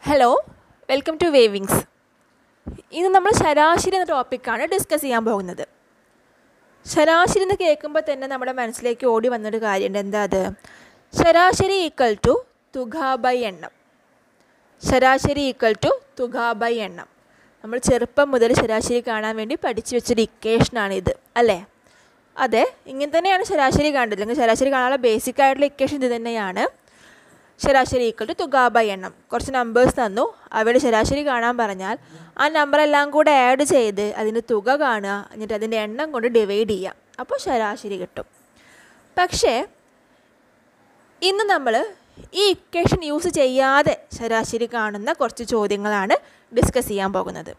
Hello, welcome to വേവിങ്സ്. ഇന്ന് നമ്മൾ ശരാശരി എന്ന ടോപ്പിക്കാണ് ഡിസ്കസ് ചെയ്യാൻ പോകുന്നത്. ശരാശരി എന്ന് കേൾക്കുമ്പോൾ തന്നെ നമ്മുടെ മനസ്സിലേക്ക് ഓടി വന്നൊരു കാര്യമുണ്ട്. എന്താ അത്? ശരാശരി ഈക്വൽ ടു തുക ബൈ എണ്ണം. ശരാശരി ഈക്വൽ ടു തുക ബൈ എണ്ണം. നമ്മൾ ചെറുപ്പം മുതൽ ശരാശരി കാണാൻ വേണ്ടി പഠിച്ചു വെച്ചൊരു ഇക്വേഷനാണിത്, അല്ലേ? അതെ, ഇങ്ങനെ തന്നെയാണ് ശരാശരി കാണേണ്ടത്. അല്ലെങ്കിൽ ശരാശരി കാണാനുള്ള ബേസിക് ആയിട്ടുള്ള ഇക്വേഷൻ ഇത് തന്നെയാണ്. ശരാശരി ഈക്വൽ ടു തുക ബൈ എണ്ണം. കുറച്ച് നമ്പേഴ്സ് തന്നു, അവയുടെ ശരാശരി കാണാൻ പറഞ്ഞാൽ ആ നമ്പറെല്ലാം കൂടെ ആഡ് ചെയ്ത് അതിൻ്റെ തുക കാണുക, എന്നിട്ട് അതിൻ്റെ എണ്ണം കൊണ്ട് ഡിവൈഡ് ചെയ്യുക. അപ്പോൾ ശരാശരി കിട്ടും. പക്ഷേ ഇന്ന് നമ്മൾ ഈ ഇക്വേഷൻ യൂസ് ചെയ്യാതെ ശരാശരി കാണുന്ന കുറച്ച് ചോദ്യങ്ങളാണ് ഡിസ്കസ് ചെയ്യാൻ പോകുന്നത്.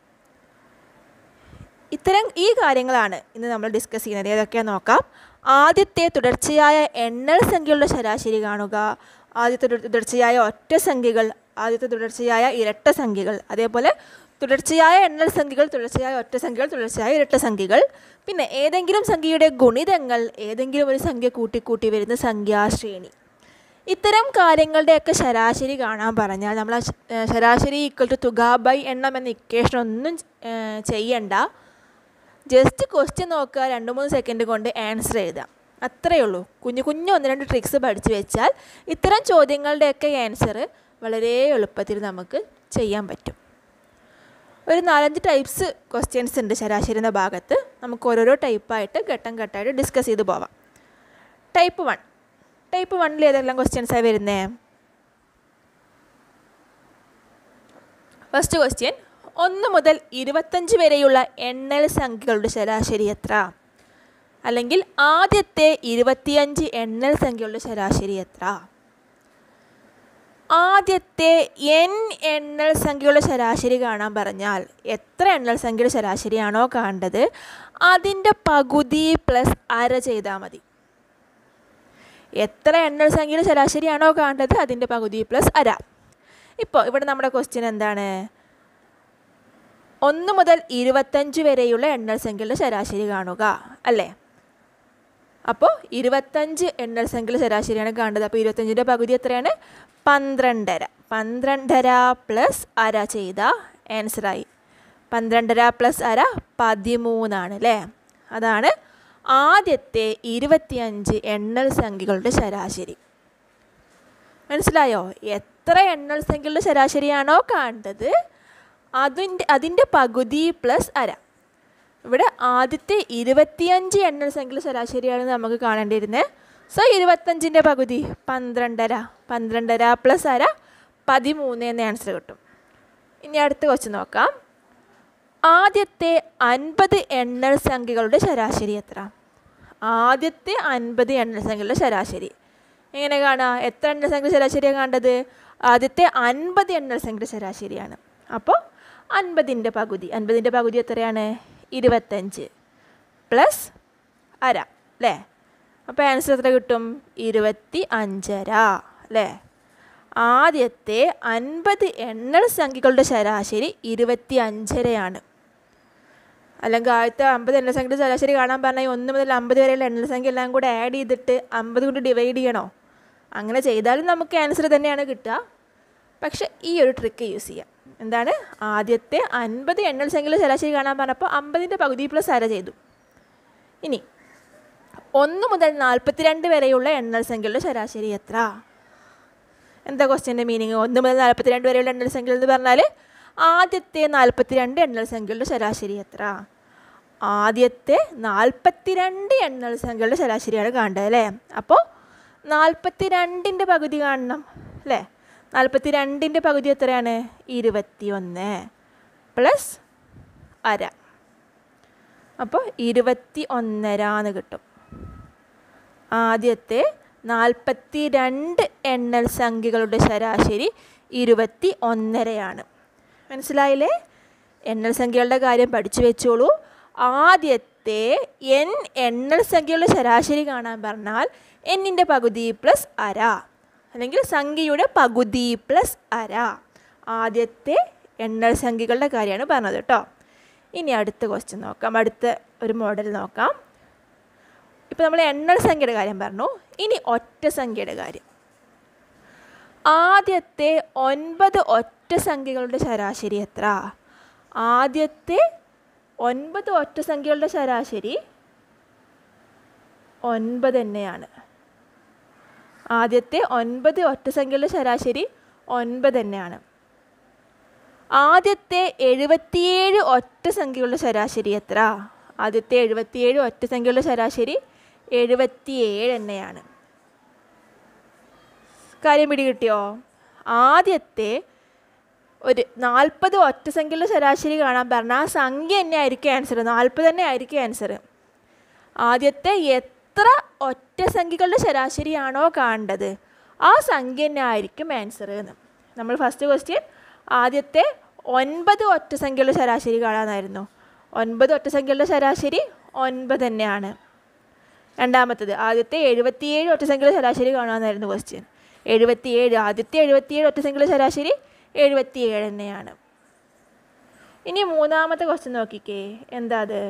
ഈ കാര്യങ്ങളാണ് ഇന്ന് നമ്മൾ ഡിസ്കസ് ചെയ്യുന്നത്. ഏതൊക്കെയാണെന്ന് നോക്കാം. ആദ്യത്തെ തുടർച്ചയായ എണ്ണൽ സംഖ്യകളുടെ ശരാശരി കാണുക, ആദ്യത്തെ തുടർച്ചയായ ഒറ്റ സംഖ്യകൾ, ആദ്യത്തെ തുടർച്ചയായ ഇരട്ട സംഖ്യകൾ, അതേപോലെ തുടർച്ചയായ എണ്ണൽ സംഖ്യകൾ, തുടർച്ചയായ ഒറ്റ സംഖ്യകൾ, തുടർച്ചയായ ഇരട്ട സംഖ്യകൾ, പിന്നെ ഏതെങ്കിലും സംഖ്യയുടെ ഗുണിതങ്ങൾ, ഏതെങ്കിലും ഒരു സംഖ്യ കൂട്ടിക്കൂട്ടി വരുന്ന സംഖ്യാശ്രേണി. ഇത്തരം കാര്യങ്ങളുടെയൊക്കെ ശരാശരി കാണാൻ പറഞ്ഞാൽ നമ്മൾ ശരാശരി ഈക്വൽ ടു തുക ബൈ എണ്ണം എന്ന ഇക്വേഷൻ ഒന്നും ചെയ്യണ്ട. ജസ്റ്റ് ക്വസ്റ്റ്യൻ നോക്കുക, 2-3 സെക്കൻഡ് കൊണ്ട് ആൻസർ എഴുതാം. അത്രയേ ഉള്ളൂ. കുഞ്ഞു 1-2 ട്രിക്സ് പഠിച്ചു വെച്ചാൽ ഇത്തരം ചോദ്യങ്ങളുടെയൊക്കെ ആൻസർ വളരെ എളുപ്പത്തിൽ നമുക്ക് ചെയ്യാൻ പറ്റും. ഒരു 4-5 ടൈപ്സ് ക്വസ്റ്റ്യൻസ് ഉണ്ട് ശരാശരി എന്ന ഭാഗത്ത്. നമുക്ക് ഓരോരോ ടൈപ്പായിട്ട് ഘട്ടം ഘട്ടമായിട്ട് ഡിസ്കസ് ചെയ്ത് പോവാം. ടൈപ്പ് 1 ഏതെല്ലാം ക്വസ്റ്റ്യൻസാണ് വരുന്നത്? ഫസ്റ്റ് ക്വസ്റ്റ്യൻ, 1 മുതൽ 25 വരെയുള്ള എണ്ണൽ സംഖ്യകളുടെ ശരാശരി എത്ര? അല്ലെങ്കിൽ ആദ്യത്തെ 25 എണ്ണൽ സംഖ്യകളുടെ ശരാശരി എത്ര? ആദ്യത്തെ n എണ്ണൽ സംഖ്യകളുടെ ശരാശരി കാണാൻ പറഞ്ഞാൽ എത്ര എണ്ണൽ സംഖ്യയുടെ ശരാശരിയാണോ കാണേണ്ടത് അതിൻ്റെ പകുതി പ്ലസ് അര ചെയ്താൽ മതി. എത്ര എണ്ണൽ സംഖ്യയുടെ ശരാശരിയാണോ കാണേണ്ടത് അതിൻ്റെ പകുതി പ്ലസ് അര. ഇപ്പോൾ ഇവിടെ നമ്മുടെ ക്വസ്റ്റ്യൻ എന്താണ്? 1 മുതൽ 25 വരെയുള്ള എണ്ണൽ സംഖ്യകളുടെ ശരാശരി കാണുക, അല്ലേ? അപ്പോൾ 25 എണ്ണൽ സംഖ്യകളുടെ ശരാശരിയാണ് കാണേണ്ടത്. അപ്പോൾ 25ൻ്റെ പകുതി എത്രയാണ്? 12.5. 12.5 പ്ലസ് അര ചെയ്ത ആൻസറായി. 12.5 പ്ലസ് അര 13 അല്ലേ? അതാണ് ആദ്യത്തെ 25 എണ്ണൽ സംഖ്യകളുടെ ശരാശരി. മനസ്സിലായോ? എത്ര എണ്ണൽ സംഖ്യകളുടെ ശരാശരിയാണോ കാണേണ്ടത് അതിൻ്റെ പകുതി പ്ലസ് അര. ഇവിടെ ആദ്യത്തെ 25 എണ്ണൽ സംഖ്യകളുടെ ശരാശരിയാണ് നമുക്ക് കാണേണ്ടിയിരുന്നത്. സോ 25ൻ്റെ പകുതി 12.5. 12.5 പ്ലസ് അര 13 എന്ന ആൻസർ കിട്ടും. ഇനി അടുത്ത ക്വസ്റ്റ്യൻ നോക്കാം. ആദ്യത്തെ 50 എണ്ണൽ സംഖ്യകളുടെ ശരാശരി എത്ര? ആദ്യത്തെ 50 എണ്ണൽ സംഖ്യകളുടെ ശരാശരി എങ്ങനെ കാണുക? എത്ര എണ്ണൽ സംഖ്യ ശരാശരിയാണ് കാണേണ്ടത്? ആദ്യത്തെ 50 എണ്ണൽ സംഖ്യയുടെ ശരാശരിയാണ്. അപ്പോൾ 50ൻ്റെ പകുതി എത്രയാണ്? 25 പ്ലസ് അര, അല്ലേ? അപ്പോൾ ആൻസർ എത്ര കിട്ടും? 25.5 അല്ലേ? ആദ്യത്തെ 50 എണ്ണൽ സംഖ്യകളുടെ ശരാശരി 25.5. അല്ലെങ്കിൽ ആദ്യത്തെ 50 എണ്ണൽ സംഖ്യയുടെ ശരാശരി കാണാൻ പറഞ്ഞാൽ 1 മുതൽ 50 വരെയുള്ള എണ്ണൽ സംഖ്യ എല്ലാം കൂടെ ആഡ് ചെയ്തിട്ട് 50 കൊണ്ട് ഡിവൈഡ് ചെയ്യണോ? അങ്ങനെ ചെയ്താലും നമുക്ക് ആൻസർ തന്നെയാണ് കിട്ടുക. പക്ഷെ ഈ ഒരു ട്രിക്ക് യൂസ് ചെയ്യാം. എന്താണ്? ആദ്യത്തെ 50 എണ്ണൽ സംഖ്യയുടെ ശരാശരി കാണാൻ പറഞ്ഞപ്പോൾ 50ൻ്റെ പകുതി പ്ലസ് അര ചെയ്തു. ഇനി 1 മുതൽ 42 വരെയുള്ള എണ്ണൽ സംഖ്യകളുടെ ശരാശരി എത്ര? എന്താ ക്വസ്റ്റ്യൻ്റെ മീനിങ്? 1 മുതൽ 42 വരെയുള്ള എണ്ണൽ സംഖ്യകൾ എന്ന് പറഞ്ഞാൽ ആദ്യത്തെ 42 എണ്ണൽ സംഖ്യകളുടെ ശരാശരി എത്ര? ആദ്യത്തെ 42 എണ്ണൽ സംഖ്യകളുടെ ശരാശരിയാണ് കാണേണ്ടത്, അല്ലേ? അപ്പോൾ 42ൻ്റെ പകുതി കാണണം, അല്ലേ? 42ൻ്റെ പകുതി എത്രയാണ്? 21 പ്ലസ് അര. അപ്പോൾ 21.5 കിട്ടും. ആദ്യത്തെ 42 എണ്ണൽ സംഖ്യകളുടെ ശരാശരി 21.5. മനസ്സിലായില്ലേ? എണ്ണൽ സംഖ്യകളുടെ കാര്യം പഠിച്ചു വെച്ചോളൂ. ആദ്യത്തെ n എണ്ണൽ സംഖ്യകളുടെ ശരാശരി കാണാൻ പറഞ്ഞാൽ n-ൻ്റെ പകുതി പ്ലസ് അര, അല്ലെങ്കിൽ സംഖ്യയുടെ പകുതി പ്ലസ് അര. ആദ്യത്തെ എണ്ണൽ സംഖ്യകളുടെ കാര്യമാണ് പറഞ്ഞത് കേട്ടോ. ഇനി അടുത്ത ക്വസ്റ്റ്യൻ നോക്കാം. അടുത്ത ഒരു മോഡൽ നോക്കാം. ഇപ്പോൾ നമ്മൾ എണ്ണൽ സംഖ്യയുടെ കാര്യം പറഞ്ഞു. ഇനി ഒറ്റ സംഖ്യയുടെ കാര്യം. ആദ്യത്തെ 9 ഒറ്റ സംഖ്യകളുടെ ശരാശരി എത്ര? ആദ്യത്തെ 9 ഒറ്റ സംഖ്യകളുടെ ശരാശരി 9 തന്നെയാണ്. ആദ്യത്തെ 9 ഒറ്റ സംഖ്യകളുടെ ശരാശരി 9 തന്നെയാണ്. ആദ്യത്തെ 77 ഒറ്റ സംഖ്യകളുടെ ശരാശരി എത്ര? ആദ്യത്തെ 77 ഒറ്റ സംഖ്യകളുടെ ശരാശരി 77 തന്നെയാണ്. കാര്യം പിടികിട്ടിയോ? ആദ്യത്തെ ഒരു 40 ഒറ്റ സംഖ്യകളുടെ ശരാശരി കാണാൻ പറഞ്ഞാൽ ആ സംഖ്യ തന്നെ ആയിരിക്കും ആൻസർ. 40 തന്നെ ആയിരിക്കും ആൻസർ. ആദ്യത്തെ എത്ര ഒറ്റ സംഖ്യകളുടെ ശരാശരിയാണോ കാണേണ്ടത് ആ സംഖ്യ തന്നെ ആയിരിക്കും ആൻസർ എന്ന്. നമ്മൾ ഫസ്റ്റ് ക്വസ്റ്റ്യൻ ആദ്യത്തെ 9 ഒറ്റ സംഖ്യകളുടെ ശരാശരി കാണാനായിരുന്നു. 9 ഒറ്റ സംഖ്യകളുടെ ശരാശരി 9 തന്നെയാണ്. രണ്ടാമത്തത് ആദ്യത്തെ 77 ഒറ്റ സംഖ്യകളുടെ ശരാശരി കാണാനായിരുന്നു ക്വസ്റ്റ്യൻ. 77 ആദ്യത്തെ 77 ഒറ്റ സംഖ്യകളുടെ ശരാശരി 77 തന്നെയാണ്. ഇനി മൂന്നാമത്തെ ക്വസ്റ്റ്യൻ നോക്കിക്കേ. എന്താ അത്?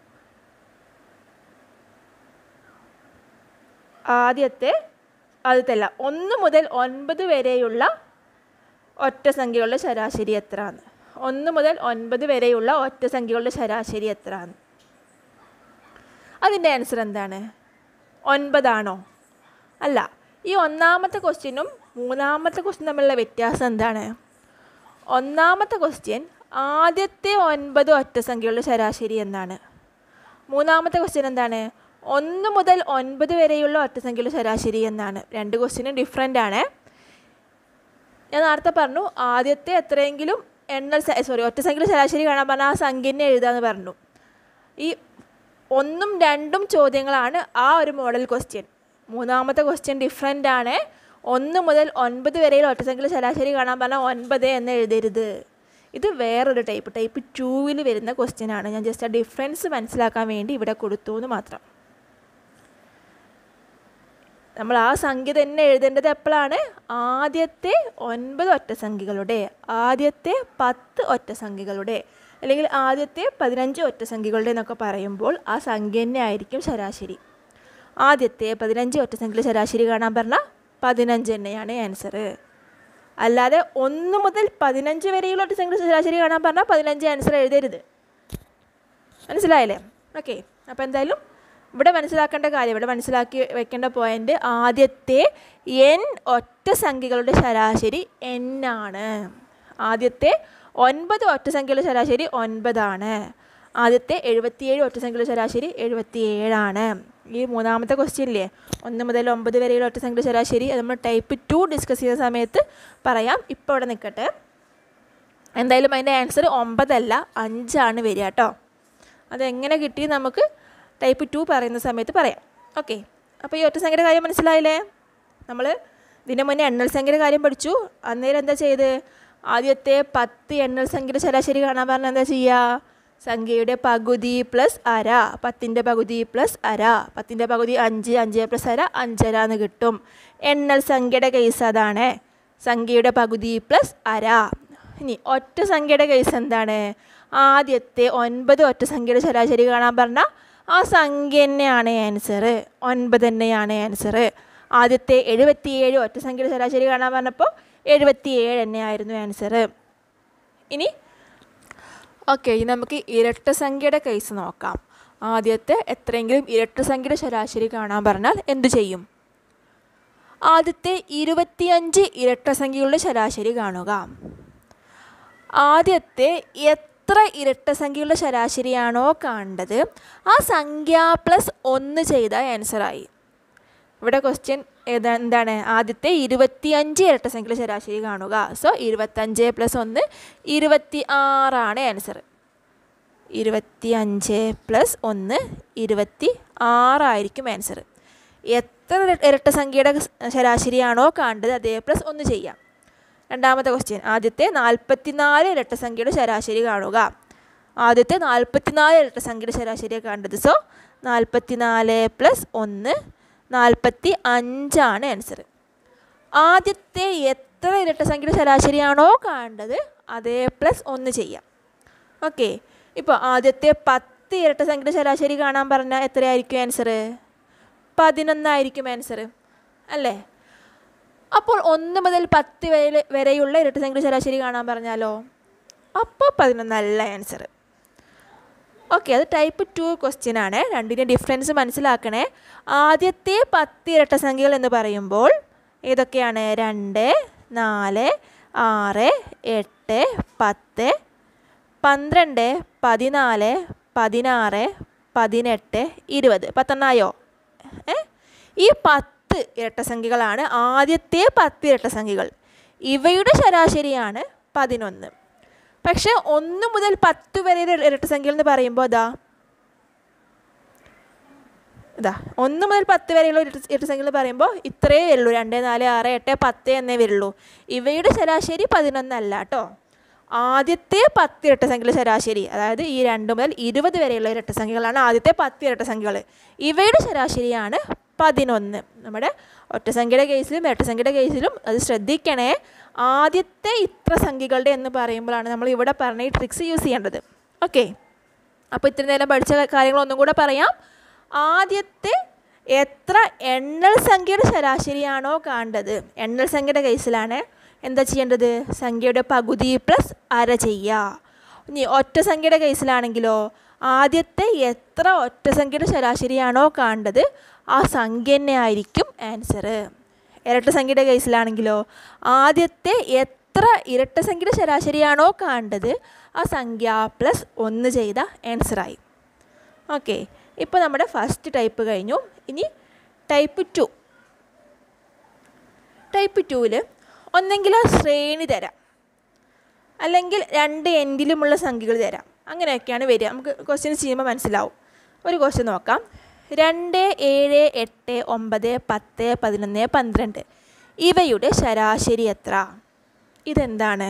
ആദ്യത്തെ 1 മുതൽ 9 വരെയുള്ള ഒറ്റ സംഖ്യകളുടെ ശരാശരി എത്രയാണ്? 1 മുതൽ 9 വരെയുള്ള ഒറ്റ സംഖ്യകളുടെ ശരാശരി എത്രയാണ്? അതിൻ്റെ ആൻസർ എന്താണ്? 9 ആണോ? അല്ല. ഈ ഒന്നാമത്തെ ക്വസ്റ്റ്യനും മൂന്നാമത്തെ ക്വസ്റ്റ്യൻ തമ്മിലുള്ള വ്യത്യാസം എന്താണ്? ഒന്നാമത്തെ ക്വസ്റ്റ്യൻ ആദ്യത്തെ 9 ഒറ്റ സംഖ്യകളുടെ ശരാശരി എന്നാണ്. മൂന്നാമത്തെ ക്വസ്റ്റ്യൻ എന്താണ്? 1 മുതൽ 9 വരെയുള്ള ഒറ്റ സംഖ്യകളുടെ ശരാശരി എന്നാണ്. രണ്ട് ക്വസ്റ്റ്യനും ഡിഫറെൻ്റ് ആണ്. ഞാൻ നേരത്തെ പറഞ്ഞു ആദ്യത്തെ എത്രയെങ്കിലും ഒറ്റ സംഖ്യയുടെ ശരാശരി കാണാൻ പറഞ്ഞാൽ ആ സംഖ്യ തന്നെ എഴുതാമെന്ന് പറഞ്ഞു. ഈ 1ഉം 2ഉം ചോദ്യങ്ങളാണ് ആ ഒരു മോഡൽ ക്വസ്റ്റ്യൻ. മൂന്നാമത്തെ ക്വസ്റ്റ്യൻ ഡിഫറെൻ്റ് ആണ്. 1 മുതൽ 9 വരെയുള്ള ഒറ്റ സംഖ്യയുടെ ശരാശരി കാണാൻ പറഞ്ഞാൽ 9 എന്ന് എഴുതരുത്. ഇത് വേറൊരു ടൈപ്പ് 2-ൽ വരുന്ന ക്വസ്റ്റ്യൻ ആണ്. ഞാൻ ജസ്റ്റ് ആ ഡിഫറൻസ് മനസ്സിലാക്കാൻ വേണ്ടി ഇവിടെ കൊടുത്തു എന്ന് മാത്രം. നമ്മൾ ആ സംഖ്യ തന്നെ എഴുതേണ്ടത് എപ്പോഴാണ്? ആദ്യത്തെ 9 ഒറ്റ സംഖ്യകളുടെ, ആദ്യത്തെ 10 ഒറ്റ സംഖ്യകളുടെ, അല്ലെങ്കിൽ ആദ്യത്തെ 15 ഒറ്റ സംഖ്യകളുടെ എന്നൊക്കെ പറയുമ്പോൾ ആ സംഖ്യ തന്നെ ആയിരിക്കും ശരാശരി. ആദ്യത്തെ 15 ഒറ്റ സംഖ്യയുടെ ശരാശരി കാണാൻ പറഞ്ഞാൽ 15 തന്നെയാണ് ആൻസർ. അല്ലാതെ 1 മുതൽ 15 വരെയുള്ള ഒറ്റ സംഖ്യയുടെ ശരാശരി കാണാൻ പറഞ്ഞാൽ 15 ആൻസർ എഴുതരുത്. മനസ്സിലായില്ലേ? ഓക്കെ. അപ്പോൾ എന്തായാലും ഇവിടെ മനസ്സിലാക്കേണ്ട കാര്യം, ഇവിടെ മനസ്സിലാക്കി വെക്കേണ്ട പോയിൻ്റ് ആദ്യത്തെ n ഒറ്റ സംഖ്യകളുടെ ശരാശരി n ആണ്. ആദ്യത്തെ 9 ഒറ്റ സംഖ്യകളുടെ ശരാശരി 9 ആണ്. ആദ്യത്തെ 77 ഒറ്റ സംഖ്യകളുടെ ശരാശരി 77 ആണ്. ഈ മൂന്നാമത്തെ ക്വസ്റ്റ്യനില്ലേ 1 മുതൽ 9 വരെയുള്ള ഒറ്റ സംഖ്യയുടെ ശരാശരി അത് നമ്മൾ ടൈപ്പ് 2 ഡിസ്കസ് ചെയ്യുന്ന സമയത്ത് പറയാം. ഇപ്പോൾ ഇവിടെ നിൽക്കട്ടെ. എന്തായാലും അതിൻ്റെ ആൻസർ 9 അല്ല 5 ആണ് വരിക കേട്ടോ. അതെങ്ങനെ കിട്ടി നമുക്ക് ടൈപ്പ് 2 പറയുന്ന സമയത്ത് പറയാം. ഓക്കെ. അപ്പോൾ ഈ ഒറ്റ സംഖ്യയുടെ കാര്യം മനസ്സിലായില്ലേ? നമ്മൾ ഇതിന് മുന്നേ എണ്ണൽ സംഖ്യയുടെ കാര്യം പഠിച്ചു. അന്നേരം എന്താ ചെയ്ത്? ആദ്യത്തെ 10 എണ്ണൽ സംഖ്യയുടെ ശരാശരി കാണാൻ പറഞ്ഞാൽ എന്താ ചെയ്യുക? സംഖ്യയുടെ പകുതി പ്ലസ് അര, 10ൻ്റെ പകുതി പ്ലസ് അര, 10ൻ്റെ പകുതി 5, 5 പ്ലസ് അര 5.5 എന്ന് കിട്ടും. എണ്ണൽ സംഖ്യയുടെ കേസ് അതാണ്. സംഖ്യയുടെ പകുതി പ്ലസ് അര. ഇനി ഒറ്റ സംഖ്യയുടെ കേസ് എന്താണ്? ആദ്യത്തെ 9 ഒറ്റ സംഖ്യയുടെ ശരാശരി കാണാൻ പറഞ്ഞാൽ ആ സംഖ്യ തന്നെയാണ് ആൻസർ. 9 തന്നെയാണ് ആൻസർ. ആദ്യത്തെ 77 ഒറ്റ സംഖ്യയുടെ ശരാശരി കാണാൻ പറഞ്ഞപ്പോൾ 77 തന്നെയായിരുന്നു ആൻസർ. ഇനി ഓക്കെ, നമുക്ക് ഇരട്ട സംഖ്യയുടെ കേസ് നോക്കാം. ആദ്യത്തെ എത്രയെങ്കിലും ഇരട്ട സംഖ്യയുടെ ശരാശരി കാണാൻ പറഞ്ഞാൽ എന്തു ചെയ്യും? ആദ്യത്തെ 25 ഇരട്ട സംഖ്യകളുടെ ശരാശരി കാണുക. ആദ്യത്തെ എത്ര ഇരട്ട സംഖ്യകളുടെ ശരാശരിയാണോ കാണേണ്ടത് ആ സംഖ്യ പ്ലസ് 1 ചെയ്താൽ ആൻസറായി. ഇവിടെ ക്വസ്റ്റ്യൻ എന്താണ്? ആദ്യത്തെ 25 ഇരട്ട സംഖ്യയുടെ ശരാശരി കാണുക. സോ 25 + 1 26 ആണ് ആൻസർ. 25 + 1 26 ആയിരിക്കും ആൻസർ. എത്ര ഇരട്ട സംഖ്യയുടെ ശരാശരിയാണോ കാണേണ്ടത് അതേ പ്ലസ് 1 ചെയ്യാം. രണ്ടാമത്തെ ക്വസ്റ്റ്യൻ ആദ്യത്തെ 44 ഇരട്ട സംഖ്യയുടെ ശരാശരി കാണുക. ആദ്യത്തെ 44 ഇരട്ട സംഖ്യയുടെ ശരാശരിയാണ് കാണേണ്ടത്. സോ 44 + 1 45 ആണ് ആൻസർ. ആദ്യത്തെ എത്ര ഇരട്ട സംഖ്യയുടെ ശരാശരിയാണോ കാണേണ്ടത് അതേ പ്ലസ് 1 ചെയ്യാം. ഓക്കെ. ഇപ്പോൾ ആദ്യത്തെ 10 ഇരട്ട സംഖ്യയുടെ ശരാശരി കാണാൻ പറഞ്ഞാൽ എത്രയായിരിക്കും ആൻസർ? 11 ആയിരിക്കും ആൻസർ അല്ലേ? അപ്പോൾ 1 മുതൽ 10 വരെയുള്ള ഇരട്ടസംഖ്യയുടെ ശരാശരി കാണാൻ പറഞ്ഞാലോ? അപ്പോൾ 11 അല്ല ആൻസർ. ഓക്കെ, അത് ടൈപ്പ് 2 ക്വസ്റ്റ്യൻ ആണ്. രണ്ടിൻ്റെ ഡിഫറൻസ് മനസ്സിലാക്കണേ. ആദ്യത്തെ 10 ഇരട്ടസംഖ്യകൾ എന്ന് പറയുമ്പോൾ ഏതൊക്കെയാണ്? 2, 4, 6, 8, 10, 12, 14, 16, 18, 20. 10 ആയോ? ഈ 10 ഇരട്ടസംഖ്യകളാണ് ആദ്യത്തെ 10 ഇരട്ടസംഖ്യകൾ. ഇവയുടെ ശരാശരിയാണ് 11. പക്ഷേ 1 മുതൽ 10 വരെയുള്ള ഇരട്ടസംഖ്യകൾ എന്ന് പറയുമ്പോൾ ഇതാ 1 മുതൽ 10 വരെയുള്ള ഇരട്ടസംഖ്യകൾ എന്ന് പറയുമ്പോൾ ഇത്രയേ വരുള്ളൂ. 2, 4, 6, 8, 10 എന്നേ വരുള്ളൂ. ഇവയുടെ ശരാശരി 11 അല്ല കേട്ടോ. ആദ്യത്തെ 10 ഇരട്ടസംഖ്യകളുടെ ശരാശരി, അതായത് ഈ 2 മുതൽ 20 വരെയുള്ള ഇരട്ടസംഖ്യകളാണ് ആദ്യത്തെ 10 ഇരട്ടസംഖ്യകൾ. ഇവയുടെ ശരാശരിയാണ് 11. നമ്മുടെ ഒറ്റസംഖ്യയുടെ കേസിലും ഇരട്ടസംഖ്യയുടെ കേസിലും അത് ശ്രദ്ധിക്കണേ. ആദ്യത്തെ ഇത്ര സംഖ്യകളുടെ എന്ന് പറയുമ്പോഴാണ് നമ്മൾ ഇവിടെ പറഞ്ഞ ഈ ട്രിക്സ് യൂസ് ചെയ്യേണ്ടത്. ഓക്കെ, അപ്പോൾ ഇത്ര നേരം പഠിച്ച കാര്യങ്ങളൊന്നും കൂടെ പറയാം. ആദ്യത്തെ എത്ര എണ്ണൽ സംഖ്യയുടെ ശരാശരിയാണോ കാണേണ്ടത്, എണ്ണൽ സംഖ്യയുടെ കേസിലാണ് എന്താ ചെയ്യേണ്ടത്? സംഖ്യയുടെ പകുതി പ്ലസ് അര ചെയ്യുക. ഇനി ഒറ്റ സംഖ്യയുടെ കേസിലാണെങ്കിലോ ആദ്യത്തെ എത്ര ഒറ്റ സംഖ്യയുടെ ശരാശരിയാണോ കാണേണ്ടത് ആ സംഖ്യ തന്നെ ആയിരിക്കും ആൻസർ. ഇരട്ട സംഖ്യയുടെ കേസിലാണെങ്കിലോ ആദ്യത്തെ എത്ര ഇരട്ട സംഖ്യയുടെ ശരാശരിയാണോ കാണേണ്ടത് ആ സംഖ്യ പ്ലസ് 1 ചെയ്ത ആൻസറായി. ഓക്കെ, ഇപ്പോൾ നമ്മുടെ ഫസ്റ്റ് ടൈപ്പ് കഴിഞ്ഞു. ഇനി ടൈപ്പ് 2. ടൈപ്പ് 2-ൽ ഒന്നെങ്കിൽ ശ്രേണി തരാം, അല്ലെങ്കിൽ 2 എൻഡിലുമുള്ള സംഖ്യകൾ തരാം. അങ്ങനെയൊക്കെയാണ് വരിക. നമുക്ക് ക്വസ്റ്റ്യൻ ചെയ്യുമ്പോൾ മനസ്സിലാവും. ഒരു ക്വസ്റ്റ്യൻ നോക്കാം. 2, 7, 8, 9, 10, 11, 12 ഇവയുടെ ശരാശരി എത്ര? ഇതെന്താണ്?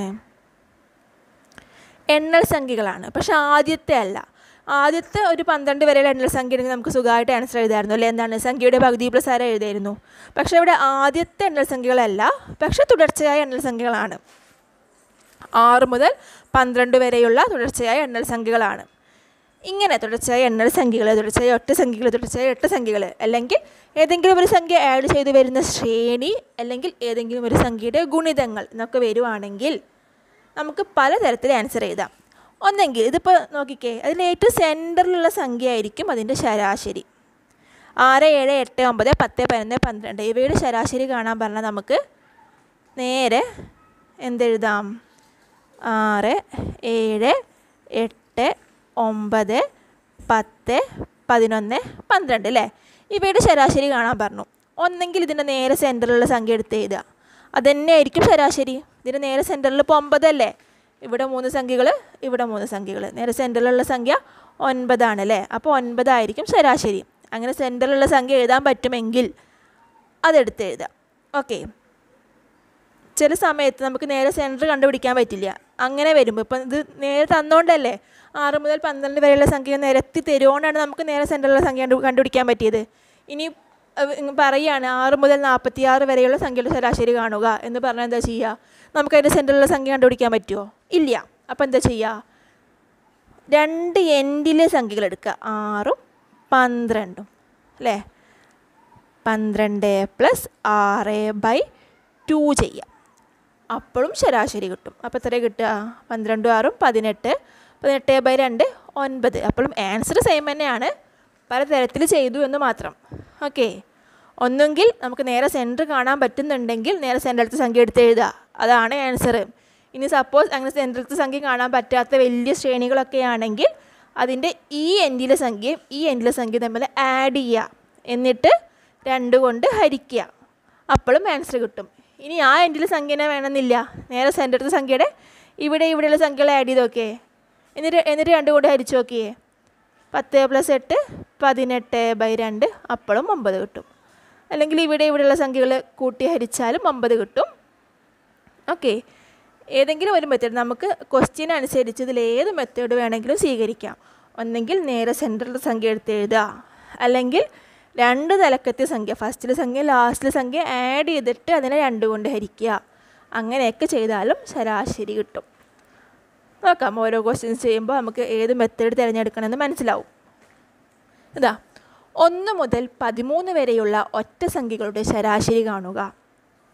എണ്ണൽ സംഖ്യകളാണ്. പക്ഷെ ആദ്യത്തെ അല്ല. ആദ്യത്തെ ഒരു 12 വരെയുള്ള എണ്ണൽ സംഖ്യ ഉണ്ടെങ്കിൽ നമുക്ക് സുഖമായിട്ട് ആൻസർ എഴുതായിരുന്നു അല്ലേ? എന്താണ്? സംഖ്യയുടെ പകുതി പ്ലസ് അര എഴുതായിരുന്നു. പക്ഷേ ഇവിടെ ആദ്യത്തെ എണ്ണൽ സംഖ്യകളല്ല, പക്ഷെ തുടർച്ചയായ എണ്ണൽ സംഖ്യകളാണ്. 6 മുതൽ 12 വരെയുള്ള തുടർച്ചയായ എണ്ണൽ സംഖ്യകളാണ്. ഇങ്ങനെ തുടർച്ചയായ എണ്ണൽ സംഖ്യകൾ, തുടർച്ചയായ ഒറ്റ സംഖ്യകൾ, തുടർച്ചയായ 8 സംഖ്യകൾ, അല്ലെങ്കിൽ ഏതെങ്കിലും ഒരു സംഖ്യ ആഡ് ചെയ്ത് വരുന്ന ശ്രേണി, അല്ലെങ്കിൽ ഏതെങ്കിലും ഒരു സംഖ്യയുടെ ഗുണിതങ്ങൾ എന്നൊക്കെ വരുവാണെങ്കിൽ നമുക്ക് പലതരത്തിൽ ആൻസർ എഴുതാം. ഒന്നെങ്കിൽ ഇതിപ്പോൾ നോക്കിക്കേ, അതിൽ ഏറ്റവും സെൻറ്ററിലുള്ള സംഖ്യ ആയിരിക്കും അതിൻ്റെ ശരാശരി. 6, 7, 8, 9, 10, 11, 12 ഇവയുടെ ശരാശരി കാണാൻ പറഞ്ഞാൽ നമുക്ക് നേരെ എന്തെഴുതാം? 6, 7, 8, 9, 10, 11, 12 അല്ലേ? ഇവയുടെ ശരാശരി കാണാൻ പറഞ്ഞു. ഒന്നെങ്കിൽ ഇതിൻ്റെ നേരെ സെൻറ്ററിലുള്ള സംഖ്യ എടുത്ത് എഴുതുക, അതുതന്നെ ആയിരിക്കും ശരാശരി. ഇതിൻ്റെ നേരെ സെൻറ്ററിൽ ഇപ്പോൾ 9 അല്ലേ? ഇവിടെ 3 സംഖ്യകൾ, ഇവിടെ 3 സംഖ്യകൾ, നേരെ സെൻറ്ററിലുള്ള സംഖ്യ 9 ആണല്ലേ? അപ്പോൾ 9 ആയിരിക്കും ശരാശരി. അങ്ങനെ സെൻറ്ററിലുള്ള സംഖ്യ എഴുതാൻ പറ്റുമെങ്കിൽ അതെടുത്ത് എഴുതാം. ഓക്കെ, ചില സമയത്ത് നമുക്ക് നേരെ സെൻറ്റർ കണ്ടുപിടിക്കാൻ പറ്റില്ല. അങ്ങനെ വരുമ്പോൾ ഇപ്പം ഇത് നേരെ തന്നുകൊണ്ടല്ലേ 6 മുതൽ 12 വരെയുള്ള സംഖ്യ നിരത്തി തരുകൊണ്ടാണ് നമുക്ക് നേരെ സെൻറ്ററിലുള്ള സംഖ്യ കണ്ടുപിടിക്കാൻ പറ്റിയത്. ഇനി പറയുകയാണ് 6 മുതൽ 46 വരെയുള്ള സംഖ്യയുടെ ശരാശരി കാണുക എന്ന് പറഞ്ഞാൽ എന്താ ചെയ്യുക? നമുക്കതിൻ്റെ സെൻറ്ററിലുള്ള സംഖ്യ കണ്ടുപിടിക്കാൻ പറ്റുമോ? ഇല്ല. അപ്പോൾ എന്താ ചെയ്യുക? 2 എൻഡിലെ സംഖ്യകൾ എടുക്കുക, 6ഉം 12 അല്ലേ? 12 + 6/2 ചെയ്യുക. അപ്പോഴും ശരാശരി കിട്ടും. അപ്പോൾ എത്ര കിട്ടുക? 12, 6, 18, 18/2 9. അപ്പോഴും ആൻസർ സെയിം തന്നെയാണ്, പലതരത്തിൽ ചെയ്തു എന്ന് മാത്രം. ഓക്കെ, ഒന്നുകിൽ നമുക്ക് നേരെ സെൻറ്റർ കാണാൻ പറ്റുന്നുണ്ടെങ്കിൽ നേരെ സെൻറ്ററിലത്തെ സംഖ്യ എടുത്ത് എഴുതുക, അതാണ് ആൻസർ. ഇനി സപ്പോസ് അങ്ങനെ സെൻറ്ററിലത്തെ സംഖ്യ കാണാൻ പറ്റാത്ത വലിയ ശ്രേണികളൊക്കെ ആണെങ്കിൽ അതിൻ്റെ ഈ എൻഡിലെ സംഖ്യയും ഈ എൻഡിലെ സംഖ്യയും തമ്മിൽ ആഡ് ചെയ്യുക, എന്നിട്ട് 2 കൊണ്ട് ഹരിക്കുക, അപ്പോഴും ആൻസർ കിട്ടും. ഇനി ആ എൻഡിലെ സംഖ്യനെ വേണമെന്നില്ല, നേരെ സെൻറ്ററിലത്തെ സംഖ്യയുടെ ഇവിടെയുള്ള സംഖ്യകൾ ആഡ് ചെയ്ത് നോക്കിയേ, എന്നിട്ട് 2 കൊണ്ട് ഹരിച്ച് നോക്കിയേ. 10 + 8 18/2 അപ്പോഴും 9 കിട്ടും. അല്ലെങ്കിൽ ഇവിടെയുള്ള സംഖ്യകൾ കൂട്ടി ഹരിച്ചാലും 9 കിട്ടും. ഓക്കെ, ഏതെങ്കിലും ഒരു മെത്തേഡ് നമുക്ക് ക്വസ്റ്റ്യൻ അനുസരിച്ച് ഇതിലേത് മെത്തേഡ് വേണമെങ്കിലും സ്വീകരിക്കാം. ഒന്നെങ്കിൽ നേരെ സെൻറ്ററിലെ സംഖ്യ എടുത്ത് എഴുതുക, അല്ലെങ്കിൽ 2 തലക്കത്തെ സംഖ്യ, ഫസ്റ്റിലെ സംഖ്യ ലാസ്റ്റിലെ സംഖ്യ ആഡ് ചെയ്തിട്ട് അതിനെ 2 കൊണ്ട് ഹരിക്കുക. അങ്ങനെയൊക്കെ ചെയ്താലും ശരാശരി കിട്ടും. നോക്കാം, ഓരോ ക്വസ്റ്റ്യൻസ് ചെയ്യുമ്പോൾ നമുക്ക് ഏത് മെത്തേഡ് തിരഞ്ഞെടുക്കണമെന്ന് മനസ്സിലാവും. ഇതാ, 1 മുതൽ 13 വരെയുള്ള ഒറ്റ സംഖ്യകളുടെ ശരാശരി കാണുക.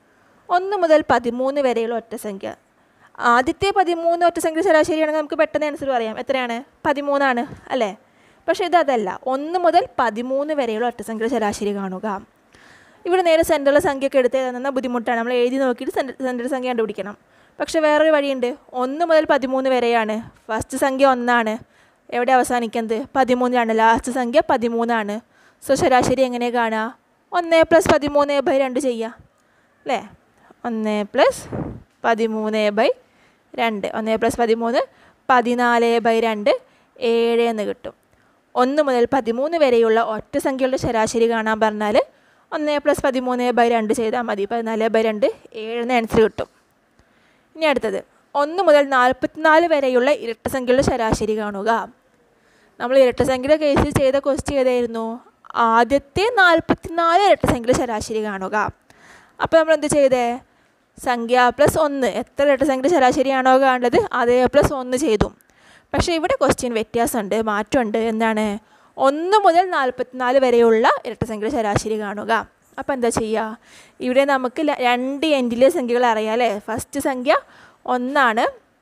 1 മുതൽ 13 വരെയുള്ള ഒറ്റ സംഖ്യ. ആദ്യത്തെ 13 ഒറ്റ സംഖ്യ ശരാശരിയാണെങ്കിൽ നമുക്ക് പെട്ടെന്ന് ആൻസർ പറയാം. എത്രയാണ്? 13 അല്ലേ? പക്ഷേ ഇതല്ല. 1 മുതൽ 13 വരെയുള്ള ഒറ്റ സംഖ്യ ശരാശരി കാണുക. ഇവിടെ നേരെ സെൻറ്ററിലെ സംഖ്യയൊക്കെ എടുത്ത് തന്നാൽ ബുദ്ധിമുട്ടാണ്. നമ്മൾ എഴുതി നോക്കിയിട്ട് സെൻറ്ററിലെ സംഖ്യ കണ്ടുപിടിക്കണം. പക്ഷേ വേറൊരു വഴിയുണ്ട്. 1 മുതൽ 13 വരെയാണ്. ഫസ്റ്റ് സംഖ്യ 1 എവിടെ അവസാനിക്കുന്നത്? 13 ലാസ്റ്റ് സംഖ്യ 13 സോ ശരാശരി എങ്ങനെ കാണുക? 1 + 13/2 ചെയ്യുക അല്ലേ? 1 + 13/2 1 + 13 14/2 7 എന്ന് കിട്ടും. 1 മുതൽ 13 വരെയുള്ള ഒറ്റ സംഖ്യകളുടെ ശരാശരി കാണാൻ പറഞ്ഞാൽ 1 + 13/2 ചെയ്താൽ മതി. 14/2 7 എന്ന ആൻസർ കിട്ടും. ഇനി അടുത്തത് 1 മുതൽ 44 വരെയുള്ള ഇരട്ട സംഖ്യകളുടെ ശരാശരി കാണുക. നമ്മൾ ഇരട്ട സംഖ്യയുടെ കേസിൽ ചെയ്ത ക്വസ്റ്റ്യൻ ഏതായിരുന്നു? ആദ്യത്തെ 44 ഇരട്ട സംഖ്യയുടെ ശരാശരി കാണുക. അപ്പോൾ നമ്മൾ എന്ത് ചെയ്തേ? സംഖ്യ +1 എത്ര ഇരട്ട സംഖ്യയുടെ ശരാശരിയാണോ കാണേണ്ടത് അതേ +1 ചെയ്തു. പക്ഷേ ഇവിടെ ക്വസ്റ്റ്യൻ വ്യത്യാസമുണ്ട്, മാറ്റമുണ്ട്. എന്താണ്? 1 മുതൽ 44 വരെയുള്ള ഇരട്ട സംഖ്യയുടെ ശരാശരി കാണുക. അപ്പോൾ എന്താ ചെയ്യുക? ഇവിടെ നമുക്ക് 2 എൻഡിലെ സംഖ്യകൾ അറിയാം അല്ലേ? ഫസ്റ്റ് സംഖ്യ 1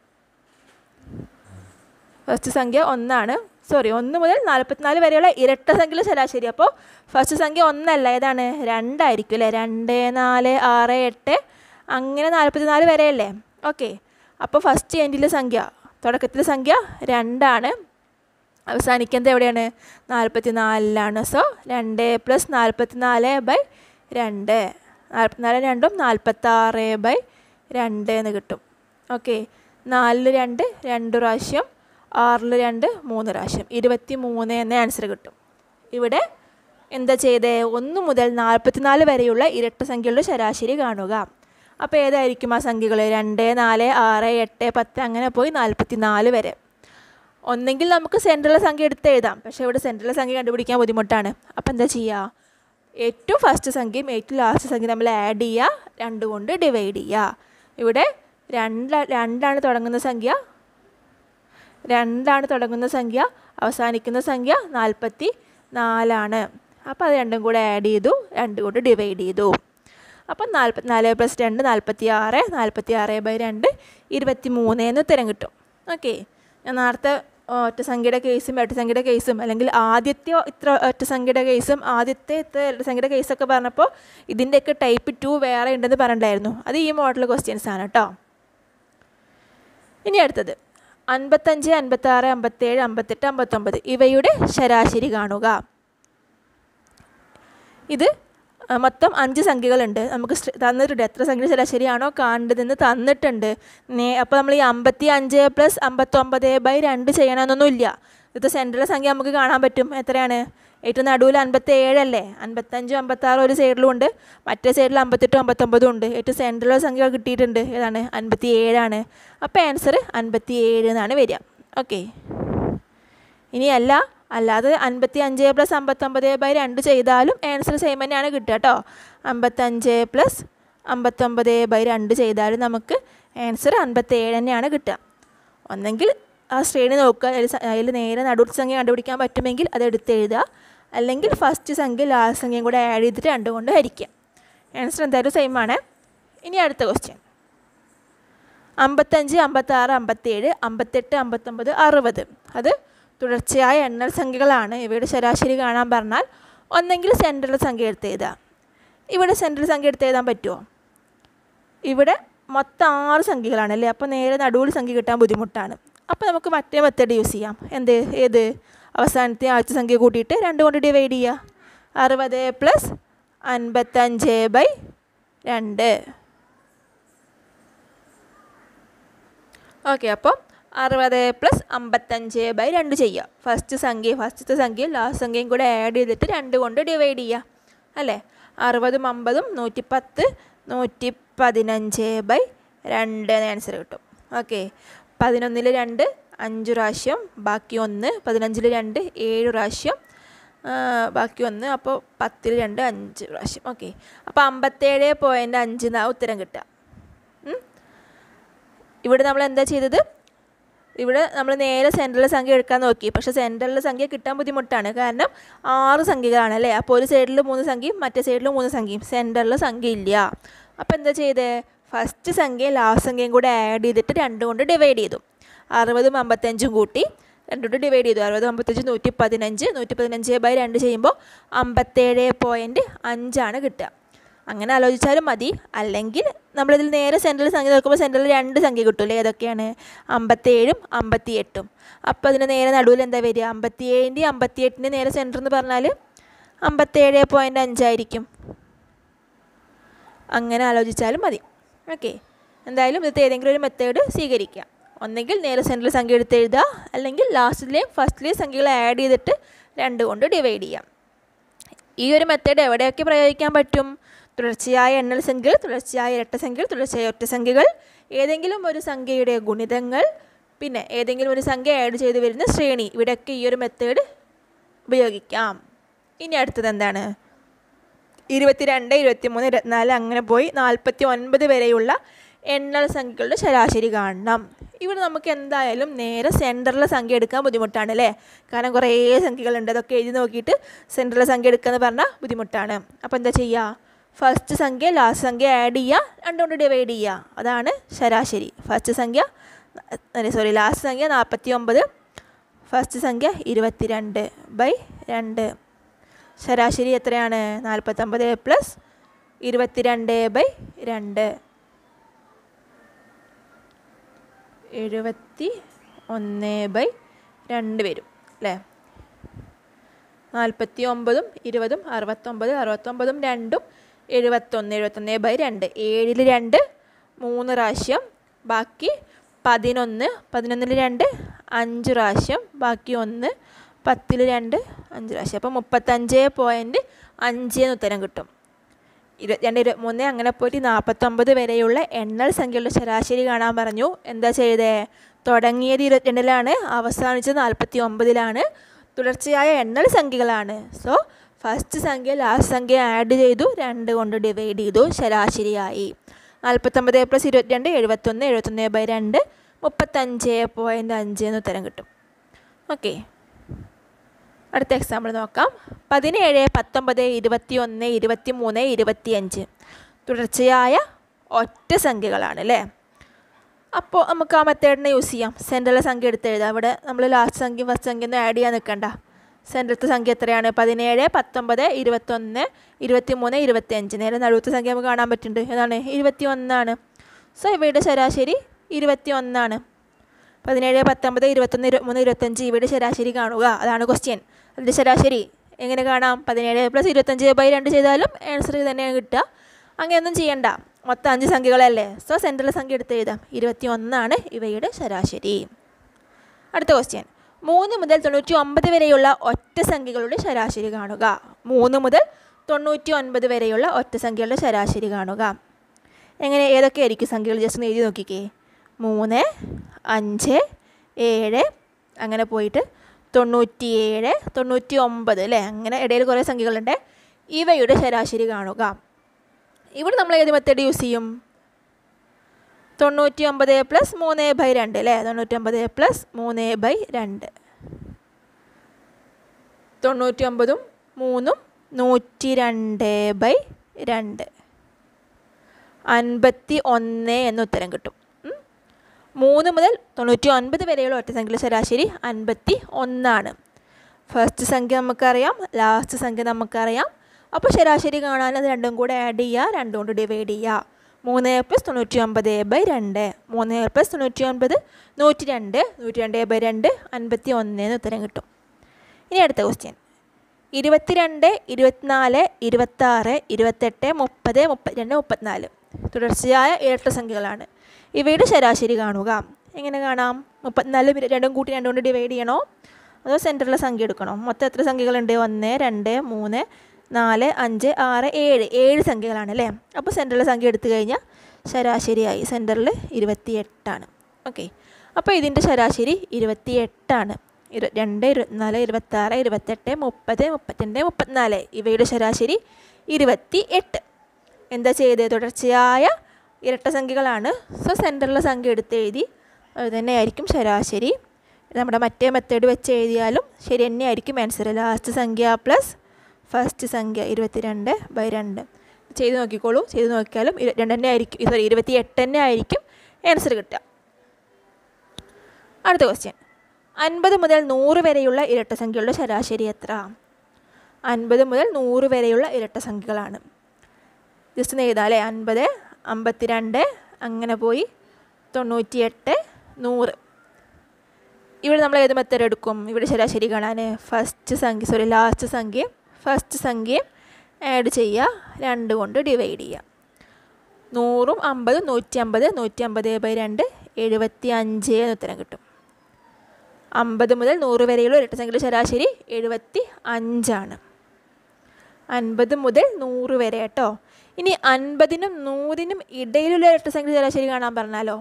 സോറി 1 മുതൽ 44 വരെയുള്ള ഇരട്ട സംഖ്യയുടെ ശരാശരി. അപ്പോൾ ഫസ്റ്റ് സംഖ്യ 1 അല്ല, ഏതാണ്? 2 ആയിരിക്കും അല്ലേ? 2 4 6 8 അങ്ങനെ 44 വരെയല്ലേ? ഓക്കെ. അപ്പോൾ ഫസ്റ്റ് എൻഡിലെ സംഖ്യ, തുടക്കത്തിലെ സംഖ്യ 2 അവസാനിക്കുന്നത് എവിടെയാണ്? 44 സോ 2 + 44/2 44 2 46/2 എന്ന് കിട്ടും. ഓക്കെ. 4 2 2 പ്രാവശ്യം, 6 2 3 പ്രാവശ്യം, 23 എന്ന ആൻസർ കിട്ടും. ഇവിടെ എന്താ ചെയ്തേ? 1 മുതൽ 44 വരെയുള്ള ഇരട്ട സംഖ്യകളുടെ ശരാശരി കാണുക. അപ്പോൾ ഏതായിരിക്കും ആ സംഖ്യകൾ? 2 4 6 8 10 അങ്ങനെ പോയി 44 വരെ. ഒന്നെങ്കിൽ നമുക്ക് സെൻറ്ററിലെ സംഖ്യ എടുത്ത് എഴുതാം. പക്ഷേ ഇവിടെ സെൻറ്ററിലെ സംഖ്യ കണ്ടുപിടിക്കാൻ ബുദ്ധിമുട്ടാണ്. അപ്പോൾ എന്താ ചെയ്യുക? ഏറ്റവും ഫസ്റ്റ് സംഖ്യയും ഏറ്റവും ലാസ്റ്റ് സംഖ്യ നമ്മൾ ആഡ് ചെയ്യുക, 2 കൊണ്ട് ഡിവൈഡ് ചെയ്യുക. ഇവിടെ 2 തുടങ്ങുന്ന സംഖ്യ, അവസാനിക്കുന്ന സംഖ്യ 44. അപ്പോൾ അത് 2 കൂടെ ആഡ് ചെയ്തു, 2 കൊണ്ട് ഡിവൈഡ് ചെയ്തു. അപ്പം 44 + 2 46 46/2 23 എന്ന് ഉത്തരം കിട്ടും. ഓക്കെ. ഞാൻ നേരത്തെ ഒറ്റ സംഖ്യയുടെ കേസും ഇരട്ട സംഖ്യയുടെ കേസും അല്ലെങ്കിൽ ആദ്യത്തെ ഇത്ര ഒറ്റ സംഖ്യയുടെ കേസും ആദ്യത്തെ ഇത്ര ഇരട്ട സംഖ്യയുടെ കേസൊക്കെ പറഞ്ഞപ്പോൾ ഇതിൻ്റെയൊക്കെ ടൈപ്പ് 2 വേറെ ഉണ്ടെന്ന് പറഞ്ഞിട്ടുണ്ടായിരുന്നു. അത് ഈ മോഡൽ ക്വസ്റ്റ്യൻസ് ആണ് കേട്ടോ. ഇനി അടുത്തത് 55 56 57 58 59 ഇവയുടെ ശരാശരി കാണുക. ഇത് മൊത്തം 5 സംഖ്യകളുണ്ട്. നമുക്ക് തന്നിട്ടുണ്ട് എത്ര സംഖ്യ ശരാശരിയാണോ കാണേണ്ടതെന്ന് തന്നിട്ടുണ്ട്. അപ്പോൾ നമ്മൾ ഈ 55 + 59/2 ചെയ്യണമെന്നൊന്നുമില്ല. ഇത് സെൻറ്ററിലെ സംഖ്യ നമുക്ക് കാണാൻ പറ്റും. എത്രയാണ്? ഏറ്റവും നടുവിൽ 57 അല്ലേ? 55 56 ഒരു സൈഡിലും ഉണ്ട്, മറ്റേ സൈഡിൽ 58 59 ഉണ്ട്. ഏറ്റവും സെൻറ്ററിലെ സംഖ്യ കിട്ടിയിട്ടുണ്ട്. ഏതാണ്? 57. അപ്പോൾ ആൻസർ 57 എന്നാണ് വരിക. ഓക്കെ. അല്ലാതെ 55 + 59/2 ചെയ്താലും ആൻസർ സെയിം തന്നെയാണ് കിട്ടുക കേട്ടോ. 55 + 59/2 ചെയ്താലും നമുക്ക് ആൻസർ 57 തന്നെയാണ് കിട്ടുക. ഒന്നെങ്കിൽ ആ ശ്രേണി നോക്കുക, അതിൽ നേരെ നടുവിൽ സംഖ്യ കണ്ടുപിടിക്കാൻ പറ്റുമെങ്കിൽ അത് എടുത്ത് എഴുതുക, അല്ലെങ്കിൽ ഫസ്റ്റ് സംഖ്യ ലാസ്റ്റ് സംഖ്യയും കൂടെ ആഡ് ചെയ്തിട്ട് 2 കൊണ്ട് ഹരിക്കുക. ആൻസർ എന്തായാലും സെയിം ആണ്. ഇനി അടുത്ത ക്വസ്റ്റ്യൻ 55 56 57 58 59 60. അത് തുടർച്ചയായ എണ്ണൽ സംഖ്യകളാണ്. ഇവയുടെ ശരാശരി കാണാൻ പറഞ്ഞാൽ ഒന്നെങ്കിൽ സെൻറ്ററിലെ സംഖ്യ എടുത്ത് എഴുതുക. ഇവിടെ സെൻറ്ററിൽ സംഖ്യ എടുത്ത് എഴുതാൻ പറ്റുമോ? ഇവിടെ മൊത്തം 6 സംഖ്യകളാണ് അല്ലേ? അപ്പോൾ നേരെ നടുവിൽ സംഖ്യ കിട്ടാൻ ബുദ്ധിമുട്ടാണ്. അപ്പോൾ നമുക്ക് മറ്റേ മെത്തേഡ് യൂസ് ചെയ്യാം. ഏത്? അവസാനത്തെ ആദ്യത്തെ സംഖ്യ കൂട്ടിയിട്ട് 2 കൊണ്ട് ഡിവൈഡ് ചെയ്യുക. 60 + 55/2. ഓക്കെ. അപ്പോൾ 60 + 55/2 ചെയ്യുക. ഫസ്റ്റത്തെ സംഖ്യയും ലാസ്റ്റ് സംഖ്യയും കൂടെ ആഡ് ചെയ്തിട്ട് 2 കൊണ്ട് ഡിവൈഡ് ചെയ്യുക അല്ലേ? 60 50 110 115/2 ആൻസർ കിട്ടും. ഓക്കെ. 11 2 5 പ്രാവശ്യം, ബാക്കി 1. 15 2 7 പ്രാവശ്യം, ബാക്കി 1. അപ്പോൾ 10 2 5 പ്രാവശ്യം. ഓക്കെ. അപ്പോൾ 57.5 എന്നാണ് ഉത്തരം കിട്ടുക. ഇവിടെ നമ്മൾ എന്താ ചെയ്തത്? ഇവിടെ നമ്മൾ നേരെ സെൻറ്ററിലെ സംഖ്യ എടുക്കാൻ നോക്കി. പക്ഷേ സെൻറ്ററിലെ സംഖ്യ കിട്ടാൻ ബുദ്ധിമുട്ടാണ്. കാരണം 6 സംഖ്യകളാണ് അല്ലേ? അപ്പോൾ ഒരു സൈഡിൽ 3 സംഖ്യയും മറ്റേ സൈഡിൽ 3 സംഖ്യയും, സെൻറ്ററിൽ സംഖ്യ ഇല്ല. അപ്പോൾ എന്താ ചെയ്തത്? ഫസ്റ്റ് സംഖ്യയും ലാസ്റ്റ് സംഖ്യയും കൂടെ ആഡ് ചെയ്തിട്ട് 2 കൊണ്ട് ഡിവൈഡ് ചെയ്തു. 60ഉം 55ഉം കൂട്ടി 2 കൊണ്ട് ഡിവൈഡ് ചെയ്തു. 60, 55, 115. 115/2 ചെയ്യുമ്പോൾ 57.5 കിട്ടുക. അങ്ങനെ ആലോചിച്ചാലും മതി. അല്ലെങ്കിൽ നമ്മളിതിൽ നേരെ സെൻട്രൽ സംഖ്യ നോക്കുമ്പോൾ സെൻട്രൽ 2 സംഖ്യ കിട്ടില്ലേ? ഏതൊക്കെയാണ്? 57ഉം 58ഉം. അപ്പോൾ അതിന് നേരെ നടുവിൽ എന്താ വരിക? 57ൻ്റെയും 58ൻ്റെയും നേരെ സെൻറ്റർ എന്ന് പറഞ്ഞാൽ 57.5 ആയിരിക്കും. അങ്ങനെ ആലോചിച്ചാലും മതി. ഓക്കെ, എന്തായാലും ഇതിൽ ഏതെങ്കിലും ഒരു മെത്തേഡ് സ്വീകരിക്കുക. ഒന്നെങ്കിൽ നേരെ സെൻട്രൽ സംഖ്യ എടുത്ത് എഴുതുക, അല്ലെങ്കിൽ ലാസ്റ്റിലെയും ഫസ്റ്റിലെയും സംഖ്യകൾ ആഡ് ചെയ്തിട്ട് 2 കൊണ്ട് ഡിവൈഡ് ചെയ്യാം. ഈ ഒരു മെത്തേഡ് എവിടെയൊക്കെ പ്രയോഗിക്കാൻ പറ്റും? തുടർച്ചയായ എണ്ണൽ സംഖ്യകൾ, തുടർച്ചയായ ഇരട്ട സംഖ്യകൾ, തുടർച്ചയായ ഒറ്റ സംഖ്യകൾ, ഏതെങ്കിലും ഒരു സംഖ്യയുടെ ഗുണിതങ്ങൾ, പിന്നെ ഏതെങ്കിലും ഒരു സംഖ്യ ആഡ് ചെയ്ത് വരുന്ന ശ്രേണി, ഇവിടെയൊക്കെ ഈ ഒരു മെത്തേഡ് ഉപയോഗിക്കാം. ഇനി അടുത്തത് എന്താണ്? 22, 23, 24 അങ്ങനെ പോയി 49 വരെയുള്ള എണ്ണൽ സംഖ്യകളുടെ ശരാശരി കാണണം. ഇവിടെ നമുക്ക് എന്തായാലും നേരെ സെൻറ്ററിലെ സംഖ്യ എടുക്കാൻ ബുദ്ധിമുട്ടാണ് അല്ലേ? കാരണം കുറേ സംഖ്യകളുണ്ട്. അതൊക്കെ എഴുതി നോക്കിയിട്ട് സെൻറ്ററിലെ സംഖ്യ എടുക്കുക എന്ന് പറഞ്ഞാൽ ബുദ്ധിമുട്ടാണ്. അപ്പോൾ എന്താ ചെയ്യുക? ഫസ്റ്റ് സംഖ്യ ലാസ്റ്റ് സംഖ്യ ആഡ് ചെയ്യുക, 2 കൊണ്ട് ഡിവൈഡ് ചെയ്യുക. അതാണ് ശരാശരി. ലാസ്റ്റ് സംഖ്യ 49, ഫസ്റ്റ് സംഖ്യ 22/2. ശരാശരി എത്രയാണ്? 49 + 22/2 71/2 വരും അല്ലേ? 49ഉം 20ഉം 69, 69ഉം 2ഉം 71, 71/2. 7ൽ 2 3 പ്രാവശ്യം, ബാക്കി 11, 11ൽ 2 5 പ്രാവശ്യം, ബാക്കി 1, 10ൽ 2 5 പ്രാവശ്യം. അപ്പോൾ 35.5 എന്ന് ഉത്തരം കിട്ടും. 22, 23 അങ്ങനെ പോയിട്ട് 49 വരെയുള്ള എണ്ണൽ സംഖ്യകളുടെ ശരാശരി കാണാൻ പറഞ്ഞു. എന്താ ചെയ്തേ? തുടങ്ങിയത് 22ലാണ്, അവസാനിച്ചത് 49ലാണ്. തുടർച്ചയായ എണ്ണൽ സംഖ്യകളാണ്. സോ ഫസ്റ്റ് സംഖ്യ ലാസ്റ്റ് സംഖ്യ ആഡ് ചെയ്തു, 2 കൊണ്ട് ഡിവൈഡ് ചെയ്തു, ശരാശരിയായി 49 + 22 71, 71/2 35.5 എന്ന് ഉത്തരം കിട്ടും. ഓക്കെ, അടുത്ത എക്സാമ്പിൾ നോക്കാം. 17, 19, 21, 23, 25 തുടർച്ചയായ ഒറ്റ സംഖ്യകളാണ് അല്ലേ? അപ്പോൾ നമുക്ക് ആ മെത്തേഡിനെ യൂസ് ചെയ്യാം. സെൻറ്ററിലെ സംഖ്യ എടുത്ത് എഴുതാം. ഇവിടെ നമ്മൾ ലാസ്റ്റ് സംഖ്യ ഫസ്റ്റ് സംഖ്യ ഒന്നും ആഡ് ചെയ്യാൻ നിൽക്കണ്ട. സെൻറ്ററിലത്തെ സംഖ്യ എത്രയാണ്? 17, 19, 21, 23, 25. നേരെ നടുവത്തെ സംഖ്യ നമുക്ക് കാണാൻ പറ്റുന്നുണ്ട്. ഏതാണ്? 21 ആണ്. സോ ഇവയുടെ ശരാശരി 21 ആണ്. 17, 19, 21, 23, 25 ഇവയുടെ ശരാശരി കാണുക. അതാണ് ക്വസ്റ്റ്യൻ. അതിൻ്റെ ശരാശരി എങ്ങനെ കാണാം? 17 + 25/2 ചെയ്താലും ആൻസർ തന്നെയാണ് കിട്ടുക. അങ്ങനെയൊന്നും ചെയ്യണ്ട, മൊത്തം 5 സംഖ്യകളല്ലേ. സോ സെൻട്രൽ സംഖ്യ എടുത്ത് എഴുതാം. 21 ഇവയുടെ ശരാശരി. അടുത്ത ക്വസ്റ്റ്യൻ. 3 മുതൽ 99 വരെയുള്ള ഒറ്റ സംഖ്യകളുടെ ശരാശരി കാണുക. 3 മുതൽ 99 വരെയുള്ള ഒറ്റ സംഖ്യകളുടെ ശരാശരി കാണുക. എങ്ങനെ? ഏതൊക്കെ ആയിരിക്കും സംഖ്യകൾ? ജസ്റ്റ് ഒന്ന് എഴുതി നോക്കിക്കേ. 3, 5, 7 അങ്ങനെ പോയിട്ട് 97, 99 അല്ലേ? അങ്ങനെ ഇടയിൽ കുറേ സംഖ്യകളുണ്ട്. ഇവയുടെ ശരാശരി കാണുക. ഇവിടെ നമ്മൾ ഏത് മെത്തേഡ് യൂസ് ചെയ്യും? 99 + 3/2 അല്ലേ? 99 + 3/2. 99ഉം 3ഉം 102/2. 51 എന്ന് ഉത്തരം കിട്ടും. 3 മുതൽ 99 വരെയുള്ള ഒറ്റ സംഖ്യയുടെ ശരാശരി 51ആണ്. ഫസ്റ്റ് സംഖ്യ നമുക്കറിയാം, ലാസ്റ്റ് സംഖ്യ നമുക്കറിയാം. അപ്പോൾ ശരാശരി കാണാൻ അത് രണ്ടും കൂടെ ആഡ് ചെയ്യുക, 2 കൊണ്ട് ഡിവൈഡ് ചെയ്യുക. 3 + 99/2. 3 + 99 102, 102/2 51 എന്ന് ഉത്തരം കിട്ടും. ഇനി അടുത്ത ക്വസ്റ്റ്യൻ. 22, 24, 26, 28, 30, 32, 34 തുടർച്ചയായ ഇരട്ട സംഖ്യകളാണ്. ഇവയുടെ ശരാശരി കാണുക. എങ്ങനെ കാണാം? 34 രണ്ടും കൂട്ടി 2 കൊണ്ട് ഡിവൈഡ് ചെയ്യണോ അതോ സെൻറ്ററിലെ സംഖ്യ എടുക്കണോ? മൊത്തം എത്ര സംഖ്യകളുണ്ട്? 1, 2, 3, 4, 5, 6, 7 സംഖ്യകളാണ് അല്ലേ? അപ്പോൾ സെൻറ്ററിലെ സംഖ്യ എടുത്തു കഴിഞ്ഞാൽ ശരാശരിയായി. സെൻറ്ററിൽ 28ആണ്. ഓക്കെ, അപ്പോൾ ഇതിൻ്റെ ശരാശരി 28ആണ്. 22, 24, 26, 28, 30, 32, 34 ഇവയുടെ ശരാശരി 28. എന്താ ചെയ്തത്? തുടർച്ചയായ ഇരട്ട സംഖ്യകളാണ്. സോ സെൻറ്ററിലെ സംഖ്യ എടുത്ത് എഴുതി. അത് തന്നെയായിരിക്കും ശരാശരി. നമ്മുടെ മറ്റേ മെത്തേഡ് വെച്ച് എഴുതിയാലും ശരി തന്നെയായിരിക്കും ആൻസർ. ലാസ്റ്റ് സംഖ്യ + ഫസ്റ്റ് സംഖ്യ 22/2. ചെയ്ത് നോക്കിക്കോളൂ. ചെയ്ത് നോക്കിയാലും 2 തന്നെ ആയിരിക്കും, 28 തന്നെ ആയിരിക്കും ആൻസർ കിട്ടുക. അടുത്ത ക്വസ്റ്റ്യൻ, 50 മുതൽ 100 വരെയുള്ള ഇരട്ടസംഖ്യകളുടെ ശരാശരി എത്ര? 50 മുതൽ 100 വരെയുള്ള ഇരട്ടസംഖ്യകളാണ്. ജസ്റ്റ് ഒന്ന് എഴുതാം അല്ലേ. 50, 52, അങ്ങനെ പോയി 98, 100. ഇവിടെ നമ്മൾ ഏത് മെത്തേഡ് എടുക്കും? ഇവിടെ ശരാശരി കാണാൻ ലാസ്റ്റ് സംഖ്യയും ആഡ് ചെയ്യുക, 2 കൊണ്ട് ഡിവൈഡ് ചെയ്യുക. 100ഉം 50ഉം 150, 150/2 75 എന്ന് ഉത്തരം കിട്ടും. 50 മുതൽ 100 വരെയുള്ള ഇരട്ടസംഖ്യയുടെ ശരാശരി 75 ആണ്. 50 മുതൽ 100 വരെ കേട്ടോ. ഇനി 50നും 100നും ഇടയിലുള്ള ഇരട്ടസംഖ്യ ശരാശരി കാണാൻ പറഞ്ഞാലോ?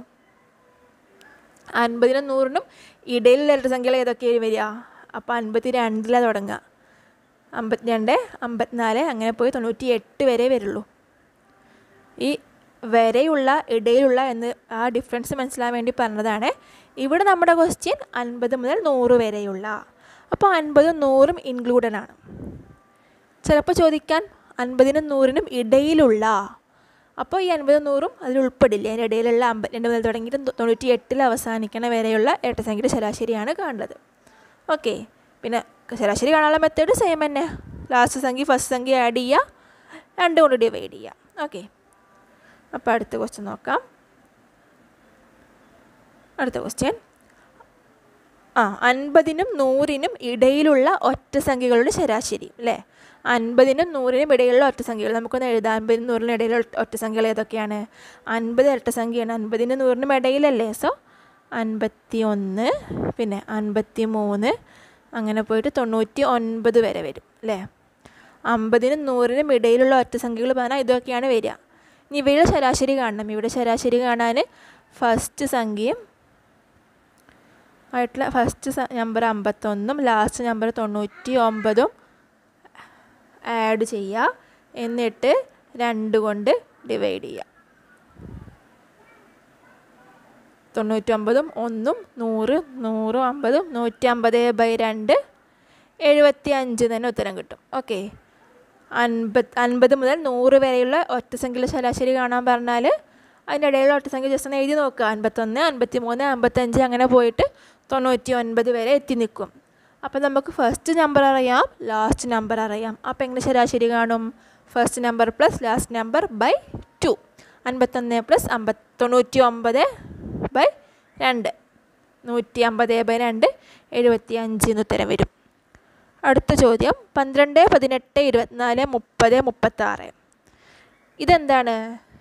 50നും 100നും ഇടയിലുള്ള ഇരട്ടസംഖ്യകൾ ഏതൊക്കെയാണ് വരിക? അപ്പോൾ 52 തുടങ്ങുക. 52, 54, അങ്ങനെ പോയി 98 വരെ വരുള്ളൂ. ഈ വരെയുള്ള ഇടയിലുള്ള എന്ന് ആ ഡിഫറൻസ് മനസ്സിലാൻ വേണ്ടി പറഞ്ഞതാണ്. ഇവിടെ നമ്മുടെ ക്വസ്റ്റ്യൻ 50 മുതൽ 100 വരെയുള്ള, അപ്പോൾ 50ഉം 100ഉം ഇൻക്ലൂഡഡ് ആണ്. ചിലപ്പോൾ ചോദിക്കാൻ 50നും 100നും ഇടയിലുള്ള, അപ്പോൾ ഈ 50ഉം 100ഉം അതിൽ ഉൾപ്പെടില്ല. അതിൻ്റെ ഇടയിലുള്ള 52 മുതൽ തുടങ്ങിയിട്ട് 98 അവസാനിക്കണ വരെയുള്ള ഇരട്ടസംഖ്യയുടെ ശരാശരിയാണ് കാണുന്നത്. ഓക്കെ, പിന്നെ ശരാശരി കാണാനുള്ള മെത്തേഡ് സെയിം തന്നെ. ലാസ്റ്റ് സംഖ്യ ഫസ്റ്റ് സംഖ്യ ആഡ് ചെയ്യുക, 2 കൊണ്ട് ഡിവൈഡ് ചെയ്യുക. ഓക്കെ, അപ്പോൾ അടുത്ത ക്വസ്റ്റ്യൻ നോക്കാം. അടുത്ത ക്വസ്റ്റ്യൻ, 50നും 100നും ഇടയിലുള്ള ഒറ്റ സംഖ്യകളുടെ ശരാശരി അല്ലേ. 50നും 100നും ഇടയിലുള്ള ഒറ്റ സംഖ്യകൾ നമുക്കൊന്ന് എഴുതാം. 50നും 100നും ഇടയിലുള്ള ഒറ്റ സംഖ്യകൾ ഏതൊക്കെയാണ്? 50 ഇരട്ട സംഖ്യയാണ്, 50നും 100നും ഇടയിലല്ലേ. സോ 51, പിന്നെ 53, അങ്ങനെ പോയിട്ട് 99 വരെ വരും അല്ലേ. 50നും 100നും ഇടയിലുള്ള ഒറ്റ സംഖ്യകൾ പറഞ്ഞാൽ ഇതൊക്കെയാണ് വരിക. ഇനി ഇവയുടെ ശരാശരി കാണണം. ഇവിടെ ശരാശരി കാണാൻ ഫസ്റ്റ് സംഖ്യയും ആയിട്ടുള്ള ഫസ്റ്റ് നമ്പർ 51ഉം ലാസ്റ്റ് നമ്പർ 99ഉം ആഡ് ചെയ്യുക, എന്നിട്ട് 2 കൊണ്ട് ഡിവൈഡ് ചെയ്യുക. 99ഉം 1ഉം 100, 100, 50, 150/2 75 തന്നെ ഉത്തരം കിട്ടും. ഓക്കെ, 50 മുതൽ 100 വരെയുള്ള ഒറ്റ സംഖ്യയുടെ ശരാശരി കാണാൻ പറഞ്ഞാൽ അതിൻ്റെ ഇടയിലുള്ള ഒറ്റ സംഖ്യ ജസ്റ്റ് ഒന്ന് എഴുതി നോക്കുക. 51, 53, 55, അങ്ങനെ പോയിട്ട് 99 വരെ എത്തി നിൽക്കും. അപ്പോൾ നമുക്ക് ഫസ്റ്റ് നമ്പർ അറിയാം, ലാസ്റ്റ് നമ്പർ അറിയാം. അപ്പോൾ എങ്ങനെ ശരാശരി കാണും? First number plus last number by 2. 51 plus 99/2 150/2 75 എന്ന് ഉത്തരം വരും. അടുത്ത ചോദ്യം, 12, 18, 24, 30, 36. ഇതെന്താണ്?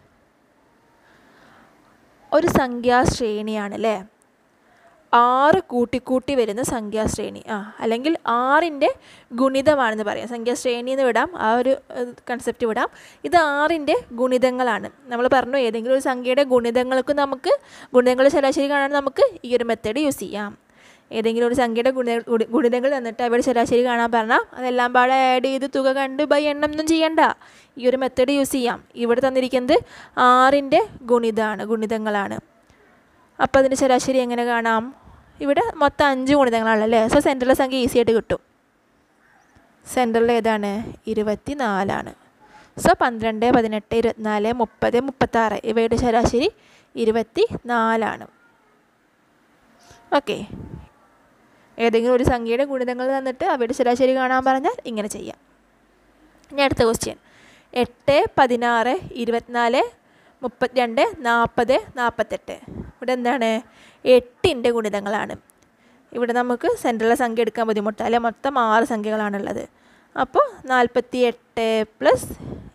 ഒരു സംഖ്യാശ്രേണിയാണ് അല്ലേ. 6 കൂട്ടിക്കൂട്ടി വരുന്ന സംഖ്യാശ്രേണി, അല്ലെങ്കിൽ 6ൻ്റെ ഗുണിതമാണെന്ന് പറയാം. സംഖ്യാശ്രേണി എന്ന് വിടാം, ആ ഒരു കൺസെപ്റ്റ് വിടാം. ഇത് 6ൻ്റെ ഗുണിതങ്ങളാണ്. നമ്മൾ പറഞ്ഞു ഏതെങ്കിലും ഒരു സംഖ്യയുടെ ഗുണിതങ്ങളുടെ ശരാശരി കാണാൻ നമുക്ക് ഈ ഒരു മെത്തേഡ് യൂസ് ചെയ്യാം. ഏതെങ്കിലും ഒരു സംഖ്യയുടെ ഗുണിതങ്ങൾ തന്നിട്ട് അവയുടെ ശരാശരി കാണാൻ പറഞ്ഞാൽ അതെല്ലാം പാടെ ആഡ് ചെയ്ത് തുക കണ്ട് ബൈ എണ്ണം ഒന്നും ചെയ്യണ്ട, ഈ ഒരു മെത്തേഡ് യൂസ് ചെയ്യാം. ഇവിടെ തന്നിരിക്കുന്നത് 6ൻ്റെ ഗുണിതങ്ങളാണ്. അപ്പോൾ അതിൻ്റെ ശരാശരി എങ്ങനെ കാണാം? ഇവിടെ മൊത്തം 5 ഗുണിതങ്ങളാണല്ലേ. സോ സെൻറ്ററിലെ സംഖ്യ ഈസി ആയിട്ട് കിട്ടും. സെൻറ്ററിൽ ഏതാണ്? 24 ആണ്. സോ 12, 18, 24, 30, 36 ഇവയുടെ ശരാശരി 24 ആണ്. ഓക്കെ, ഏതെങ്കിലും ഒരു സംഖ്യയുടെ ഗുണിതങ്ങൾ തന്നിട്ട് അവയുടെ ശരാശരി കാണാൻ പറഞ്ഞാൽ ഇങ്ങനെ ചെയ്യാം. ഇനി അടുത്ത ക്വസ്റ്റ്യൻ, 8, 16, 24, 32, 40, 48. ഇവിടെ എന്താണ്? 8ൻ്റെ ഗുണിതങ്ങളാണ്. ഇവിടെ നമുക്ക് സെൻറ്ററിലെ സംഖ്യ എടുക്കാൻ ബുദ്ധിമുട്ടല്ലേ, മൊത്തം 6 സംഖ്യകളാണുള്ളത്. അപ്പോൾ 48 പ്ലസ്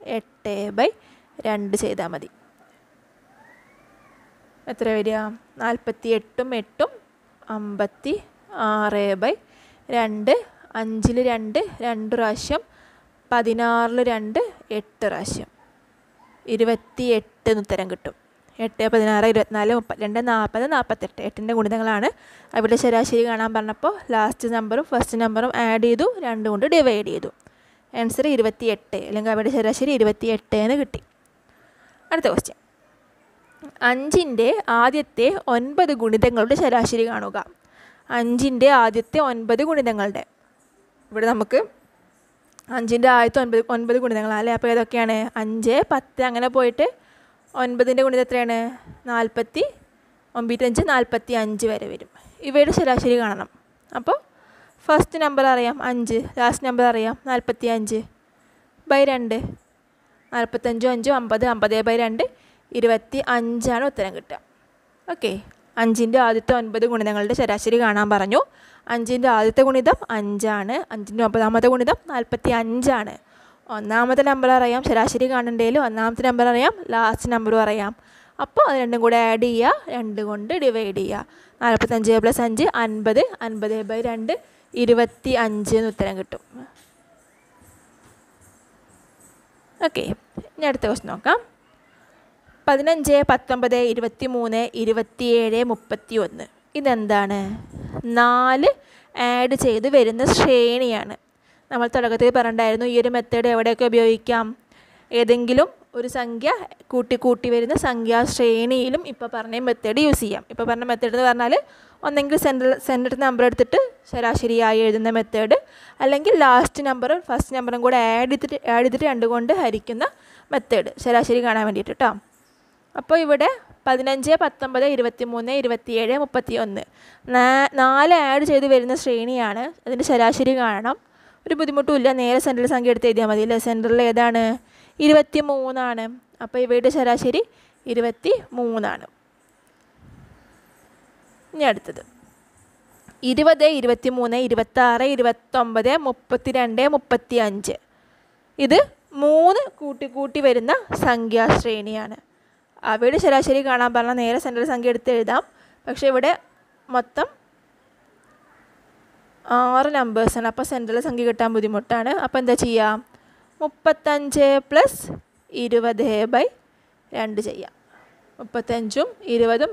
8/2 ചെയ്താൽ മതി. എത്ര വരിക? 48ഉം 8ഉം 56/2, 5ൽ 2, 2 പ്രാവശ്യം, 16ൽ 2, 8 പ്രാവശ്യം, 28 എന്ന് ഉത്തരം കിട്ടും. 8, 16, 24, 32, 40, 48 8ൻ്റെ ഗുണിതങ്ങളാണ്. അവിടെ ശരാശരി കാണാൻ പറഞ്ഞപ്പോൾ ലാസ്റ്റ് നമ്പറും ഫസ്റ്റ് നമ്പറും ആഡ് ചെയ്തു, 2 കൊണ്ട് ഡിവൈഡ് ചെയ്തു. ആൻസർ 28, അല്ലെങ്കിൽ അവിടെ ശരാശരി 28 എന്ന് കിട്ടി. അടുത്ത ക്വസ്റ്റ്യൻ, 5ൻ്റെ ആദ്യത്തെ 9 ഗുണിതങ്ങളുടെ ശരാശരി കാണുക. 5ൻ്റെ ആദ്യത്തെ 9 ഗുണിതങ്ങളുടെ, ഇവിടെ നമുക്ക് 5ൻ്റെ ആദ്യത്തെ 9 ഗുണിതങ്ങളാണ് അല്ലേ. അപ്പോൾ ഏതൊക്കെയാണ് 5, 10 അങ്ങനെ പോയിട്ട് 9ൻ്റെ ഗുണിതം എത്രയാണ് 40, 9, 45 വരെ വരും. ഇവയുടെ ശരാശരി കാണണം. അപ്പോൾ ഫസ്റ്റ് നമ്പർ അറിയാം 5, ലാസ്റ്റ് നമ്പർ അറിയാം 45 ബൈ 2, 45, 5, 50, 50/2 25 ഉത്തരം കിട്ടുക. ഓക്കെ, 5ൻ്റെ ആദ്യത്തെ 9 ഗുണിതങ്ങളുടെ ശരാശരി കാണാൻ പറഞ്ഞു. 5ൻ്റെ ആദ്യത്തെ ഗുണിതം 5 ആണ്. 5ൻ്റെ 9ാമത്തെ ഗുണിതം 45 ആണ്. ഒന്നാമത്തെ നമ്പർ അറിയാം, ശരാശരി കാണണ്ടേൽ ഒന്നാമത്തെ നമ്പർ അറിയാം, ലാസ്റ്റ് നമ്പറും അറിയാം. അപ്പോൾ അത് രണ്ടും കൂടെ ആഡ് ചെയ്യുക, 2 കൊണ്ട് ഡിവൈഡ് ചെയ്യുക. 45 + 5 50, 50/2 25 ഉത്തരം കിട്ടും. ഓക്കെ, ഇനി അടുത്ത ക്വസ്റ്റ്യൻ നോക്കാം. 15, 19, 23, 27, 31 ഇതെന്താണ്? 4 ആഡ് ചെയ്ത് വരുന്ന ശ്രേണിയാണ്. നമ്മൾ തുടക്കത്തിൽ പറഞ്ഞിട്ടുണ്ടായിരുന്നു ഈ ഒരു മെത്തേഡ് എവിടെയൊക്കെ ഉപയോഗിക്കാം, ഏതെങ്കിലും ഒരു സംഖ്യ കൂട്ടി വരുന്ന സംഖ്യാശ്രേണിയിലും ഇപ്പോൾ പറഞ്ഞ മെത്തേഡ് യൂസ് ചെയ്യാം. ഇപ്പോൾ പറഞ്ഞ മെത്തേഡ് എന്ന് പറഞ്ഞാൽ ഒന്നെങ്കിൽ സെൻറ്റർ നമ്പർ എടുത്തിട്ട് ശരാശരിയായി എഴുതുന്ന മെത്തേഡ്, അല്ലെങ്കിൽ ലാസ്റ്റ് നമ്പറും ഫസ്റ്റ് നമ്പറും കൂടെ ആഡ് ചെയ്തിട്ട് 2 കൊണ്ട് ഹരിക്കുന്ന മെത്തേഡ് ശരാശരി കാണാൻ വേണ്ടിയിട്ട് കേട്ടോ. അപ്പോൾ ഇവിടെ 15, 19, 23, 27, 31 4 ആഡ് ചെയ്ത് വരുന്ന ശ്രേണിയാണ്. അതിൻ്റെ ശരാശരി കാണണം. ഒരു ബുദ്ധിമുട്ടുമില്ല, നേരെ സെൻറ്ററിൽ സംഖ്യ എടുത്ത് എഴുതിയാൽ മതി അല്ലേ. സെൻറ്ററിൽ ഏതാണ്? 23 ആണ്. അപ്പോൾ ഇവയുടെ ശരാശരി 23 ആണ്. ഇനി അടുത്തത് 20, 23, 26, 29, 32, 35 ഇത് 3 കൂട്ടി വരുന്ന സംഖ്യാശ്രേണിയാണ്. അവയുടെ ശരാശരി കാണാൻ പറഞ്ഞാൽ നേരെ സെൻട്രൽ സംഖ്യ എടുത്ത് എഴുതാം. പക്ഷേ ഇവിടെ മൊത്തം 6 നമ്പേഴ്സാണ്. അപ്പോൾ സെൻട്രൽ സംഖ്യ കിട്ടാൻ ബുദ്ധിമുട്ടാണ്. അപ്പോൾ എന്താ ചെയ്യുക? 35 + 20/2 ചെയ്യാം. 35ഉം 20ഉം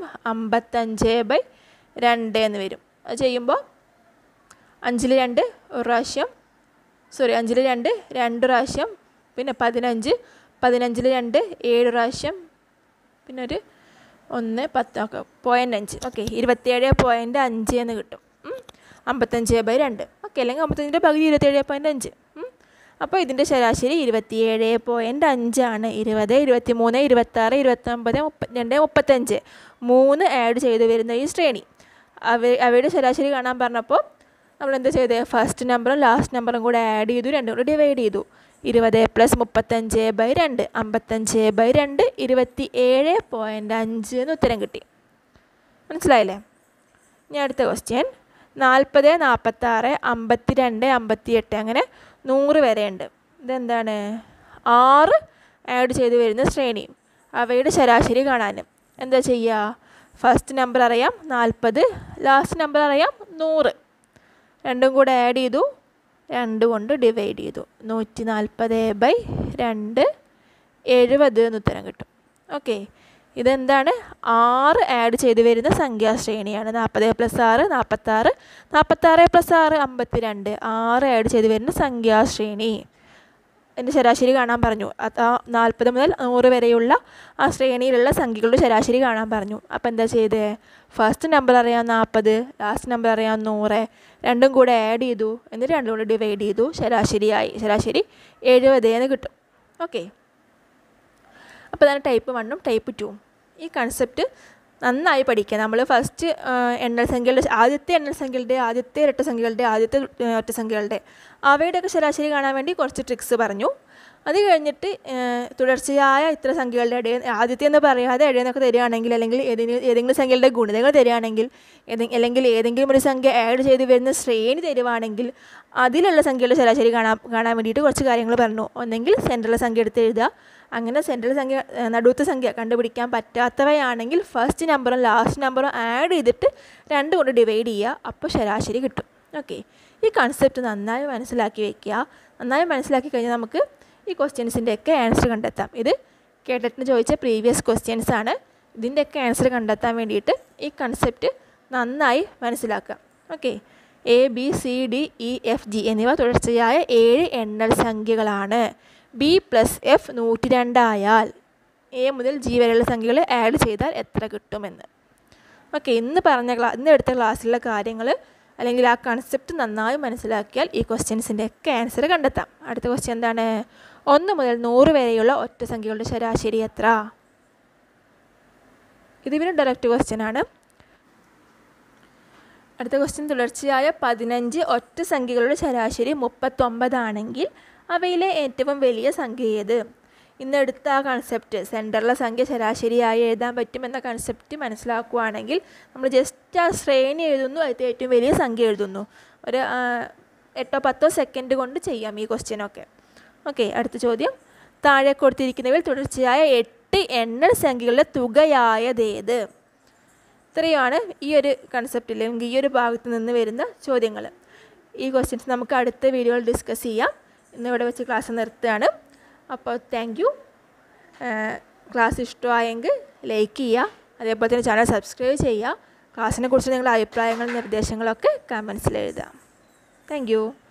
55/2 എന്ന് വരും. അത് ചെയ്യുമ്പോൾ 5ൽ 2 ഒരു പ്രാവശ്യം, 5ൽ 2 2 പ്രാവശ്യം, പിന്നെ 15, 15ൽ 2 7 പ്രാവശ്യം, പിന്നെ ഒരു 1, 10 ഒക്കെ 0.5. ഓക്കെ, 27.5 എന്ന് കിട്ടും. 55/2 ഓക്കെ, അല്ലെങ്കിൽ 55ൻ്റെ പകുതി 27.5. അപ്പോൾ ഇതിൻ്റെ ശരാശരി 27.5 ആണ്. 20, 23, 26, 29, 32, 35 3 ആഡ് ചെയ്ത് വരുന്ന ഈ ശ്രേണി. അവയുടെ ശരാശരി കാണാൻ പറഞ്ഞപ്പോൾ നമ്മൾ എന്താ ചെയ്തത്? ഫസ്റ്റ് നമ്പറും ലാസ്റ്റ് നമ്പറും കൂടെ ആഡ് ചെയ്തു, 2 കൂടെ ഡിവൈഡ് ചെയ്തു. 20 + 35/2 55/2 27.5 എന്ന് ഉത്തരം കിട്ടി. മനസ്സിലായില്ലേ? ഇനി അടുത്ത ക്വസ്റ്റ്യൻ 40, 46, 52, 58 അങ്ങനെ 100 വരെ ഉണ്ട്. ഇതെന്താണ്? 6 ആഡ് ചെയ്ത് വരുന്ന ശ്രേണി. അവയുടെ ശരാശരി കാണാനും എന്താ ചെയ്യുക? ഫസ്റ്റ് നമ്പർ അറിയാം 40, ലാസ്റ്റ് നമ്പർ അറിയാം 100. രണ്ടും കൂടെ ആഡ് ചെയ്തു, 2 കൊണ്ട് ഡിവൈഡ് ചെയ്തു. 140/2 70 എന്ന് ഉത്തരം കിട്ടും. ഓക്കെ, ഇതെന്താണ്? 6 ആഡ് ചെയ്ത് വരുന്ന സംഖ്യാശ്രേണിയാണ്. 40 + 6 46, 46 + 6 52 6 ആഡ് ചെയ്ത് വരുന്ന സംഖ്യാശ്രേണി. എൻ്റെ ശരാശരി കാണാൻ പറഞ്ഞു. 40 മുതൽ 100 വരെയുള്ള ആ ശ്രേണിയിലുള്ള സംഖ്യകളുടെ ശരാശരി കാണാൻ പറഞ്ഞു. അപ്പോൾ എന്താ ചെയ്തത്? ഫസ്റ്റ് നമ്പർ അറിയാം 40, ലാസ്റ്റ് നമ്പർ അറിയാം 100. രണ്ടും കൂടെ ആഡ് ചെയ്തു, എന്നിട്ട് 2 കൂടെ ഡിവൈഡ് ചെയ്തു. ശരാശരി 70 എന്ന് കിട്ടും. ഓക്കെ, അപ്പോൾ അതാണ് ടൈപ്പ് 1ഉം ടൈപ്പ് 2ഉം. ഈ കൺസെപ്റ്റ് നന്നായി പഠിക്കുക. നമ്മൾ ഫസ്റ്റ് ആദ്യത്തെ എണ്ണൽസംഖ്യകളുടെ, ആദ്യത്തെ ഇരട്ടസംഖ്യകളുടെ, ആദ്യത്തെ ഒറ്റസംഖ്യകളുടെ അവയുടെയൊക്കെ ശരാശരി കാണാൻ വേണ്ടി കുറച്ച് ട്രിക്സ് പറഞ്ഞു. അത് കഴിഞ്ഞിട്ട് തുടർച്ചയായ ഇത്ര സംഖ്യകളുടെ ഇടയിൽ ആദ്യത്തെ എന്ന് പറയാതെ ഇടയെന്നൊക്കെ തരികയാണെങ്കിൽ, അല്ലെങ്കിൽ ഏതെങ്കിലും സംഖ്യകളുടെ ഗുണിതങ്ങൾ തരികയാണെങ്കിൽ, അല്ലെങ്കിൽ ഏതെങ്കിലും ഒരു സംഖ്യ ആഡ് ചെയ്ത് വരുന്ന ശ്രേണി തരുവാണെങ്കിൽ അതിലുള്ള സംഖ്യകളുടെ ശരാശരി കാണാൻ വേണ്ടിയിട്ട് കുറച്ച് കാര്യങ്ങൾ പറഞ്ഞു. ഒന്നെങ്കിൽ സെൻട്രൽ സംഖ്യ എടുത്ത് എഴുതുക. അങ്ങനെ സെൻട്രൽ സംഖ്യ, നടുവത്തെ സംഖ്യ കണ്ടുപിടിക്കാൻ പറ്റാത്തവയാണെങ്കിൽ ഫസ്റ്റ് നമ്പറും ലാസ്റ്റ് നമ്പറും ആഡ് ചെയ്തിട്ട് 2 കൊണ്ട് ഡിവൈഡ് ചെയ്യുക. അപ്പോൾ ശരാശരി കിട്ടും. ഓക്കെ, ഈ കൺസെപ്റ്റ് നന്നായി മനസ്സിലാക്കി വയ്ക്കുക. നന്നായി മനസ്സിലാക്കി കഴിഞ്ഞാൽ നമുക്ക് ഈ ക്വസ്റ്റ്യൻസിൻ്റെയൊക്കെ ആൻസർ കണ്ടെത്താം. ഇത് കേട്ടിട്ട് ചോദിച്ച പ്രീവിയസ് ക്വസ്റ്റ്യൻസ് ആണ്. ഇതിൻ്റെയൊക്കെ ആൻസർ കണ്ടെത്താൻ വേണ്ടിയിട്ട് ഈ കൺസെപ്റ്റ് നന്നായി മനസ്സിലാക്കുക. Okay, A, B, C, D, E, F, G എന്നിവ തുടർച്ചയായ 7 എണ്ണൽ സംഖ്യകളാണ്. B + F 102 ആയാൽ A മുതൽ G വരെയുള്ള സംഖ്യകൾ ആഡ് ചെയ്താൽ എത്ര കിട്ടുമെന്ന്. ഓക്കെ, ഇന്ന് എടുത്ത ക്ലാസ്സിലുള്ള കാര്യങ്ങൾ അല്ലെങ്കിൽ ആ കൺസെപ്റ്റ് നന്നായി മനസ്സിലാക്കിയാൽ ഈ ക്വസ്റ്റ്യൻസിൻ്റെയൊക്കെ ആൻസർ കണ്ടെത്താം. അടുത്ത ക്വസ്റ്റ്യൻ എന്താണ്? 1 മുതൽ 100 വരെയുള്ള ഒറ്റ സംഖ്യകളുടെ ശരാശരി എത്ര? ഇത് പിന്നെ ഡയറക്റ്റ് ക്വസ്റ്റ്യൻ ആണ്. അടുത്ത ക്വസ്റ്റ്യൻ തുടർച്ചയായ 15 ഒറ്റ സംഖ്യകളുടെ ശരാശരി 39 ആണെങ്കിൽ അവയിലെ ഏറ്റവും വലിയ സംഖ്യ ഏത്? ഇന്നെടുത്ത ആ കൺസെപ്റ്റ്, സെൻറ്ററിലെ സംഖ്യ ശരാശരിയായി എഴുതാൻ പറ്റുമെന്ന കൺസെപ്റ്റ് മനസ്സിലാക്കുകയാണെങ്കിൽ നമ്മൾ ജസ്റ്റ് ആ ശ്രേണി എഴുതുന്നു, അതിൽ ഏറ്റവും വലിയ സംഖ്യ എഴുതുന്നു. ഒരു 8-10 സെക്കൻഡ് കൊണ്ട് ചെയ്യാം ഈ ക്വസ്റ്റ്യനൊക്കെ. ഓക്കെ, അടുത്ത ചോദ്യം. താഴെ കൊടുത്തിരിക്കുന്നവയിൽ തുടർച്ചയായ 8 എണ്ണൽ സംഖ്യകളുടെ തുകയായതേത്? ഇത്രയാണ് ഈ ഒരു കൺസെപ്റ്റിൽ അല്ലെങ്കിൽ ഈ ഒരു ഭാഗത്ത് നിന്ന് വരുന്ന ചോദ്യങ്ങൾ. ഈ ക്വസ്റ്റ്യൻസ് നമുക്ക് അടുത്ത വീഡിയോയിൽ ഡിസ്കസ് ചെയ്യാം. ഇന്നിവിടെ വെച്ച് ക്ലാസ് നിർത്തുകയാണ്. അപ്പോൾ താങ്ക് യു. ക്ലാസ് ഇഷ്ടമായെങ്കിൽ ലൈക്ക് ചെയ്യുക, അതേപോലെ തന്നെ ചാനൽ സബ്സ്ക്രൈബ് ചെയ്യുക. ക്ലാസ്സിനെ കുറിച്ച് നിങ്ങളുടെ അഭിപ്രായങ്ങളും നിർദ്ദേശങ്ങളൊക്കെ കമൻസിൽ എഴുതുക. Thank U.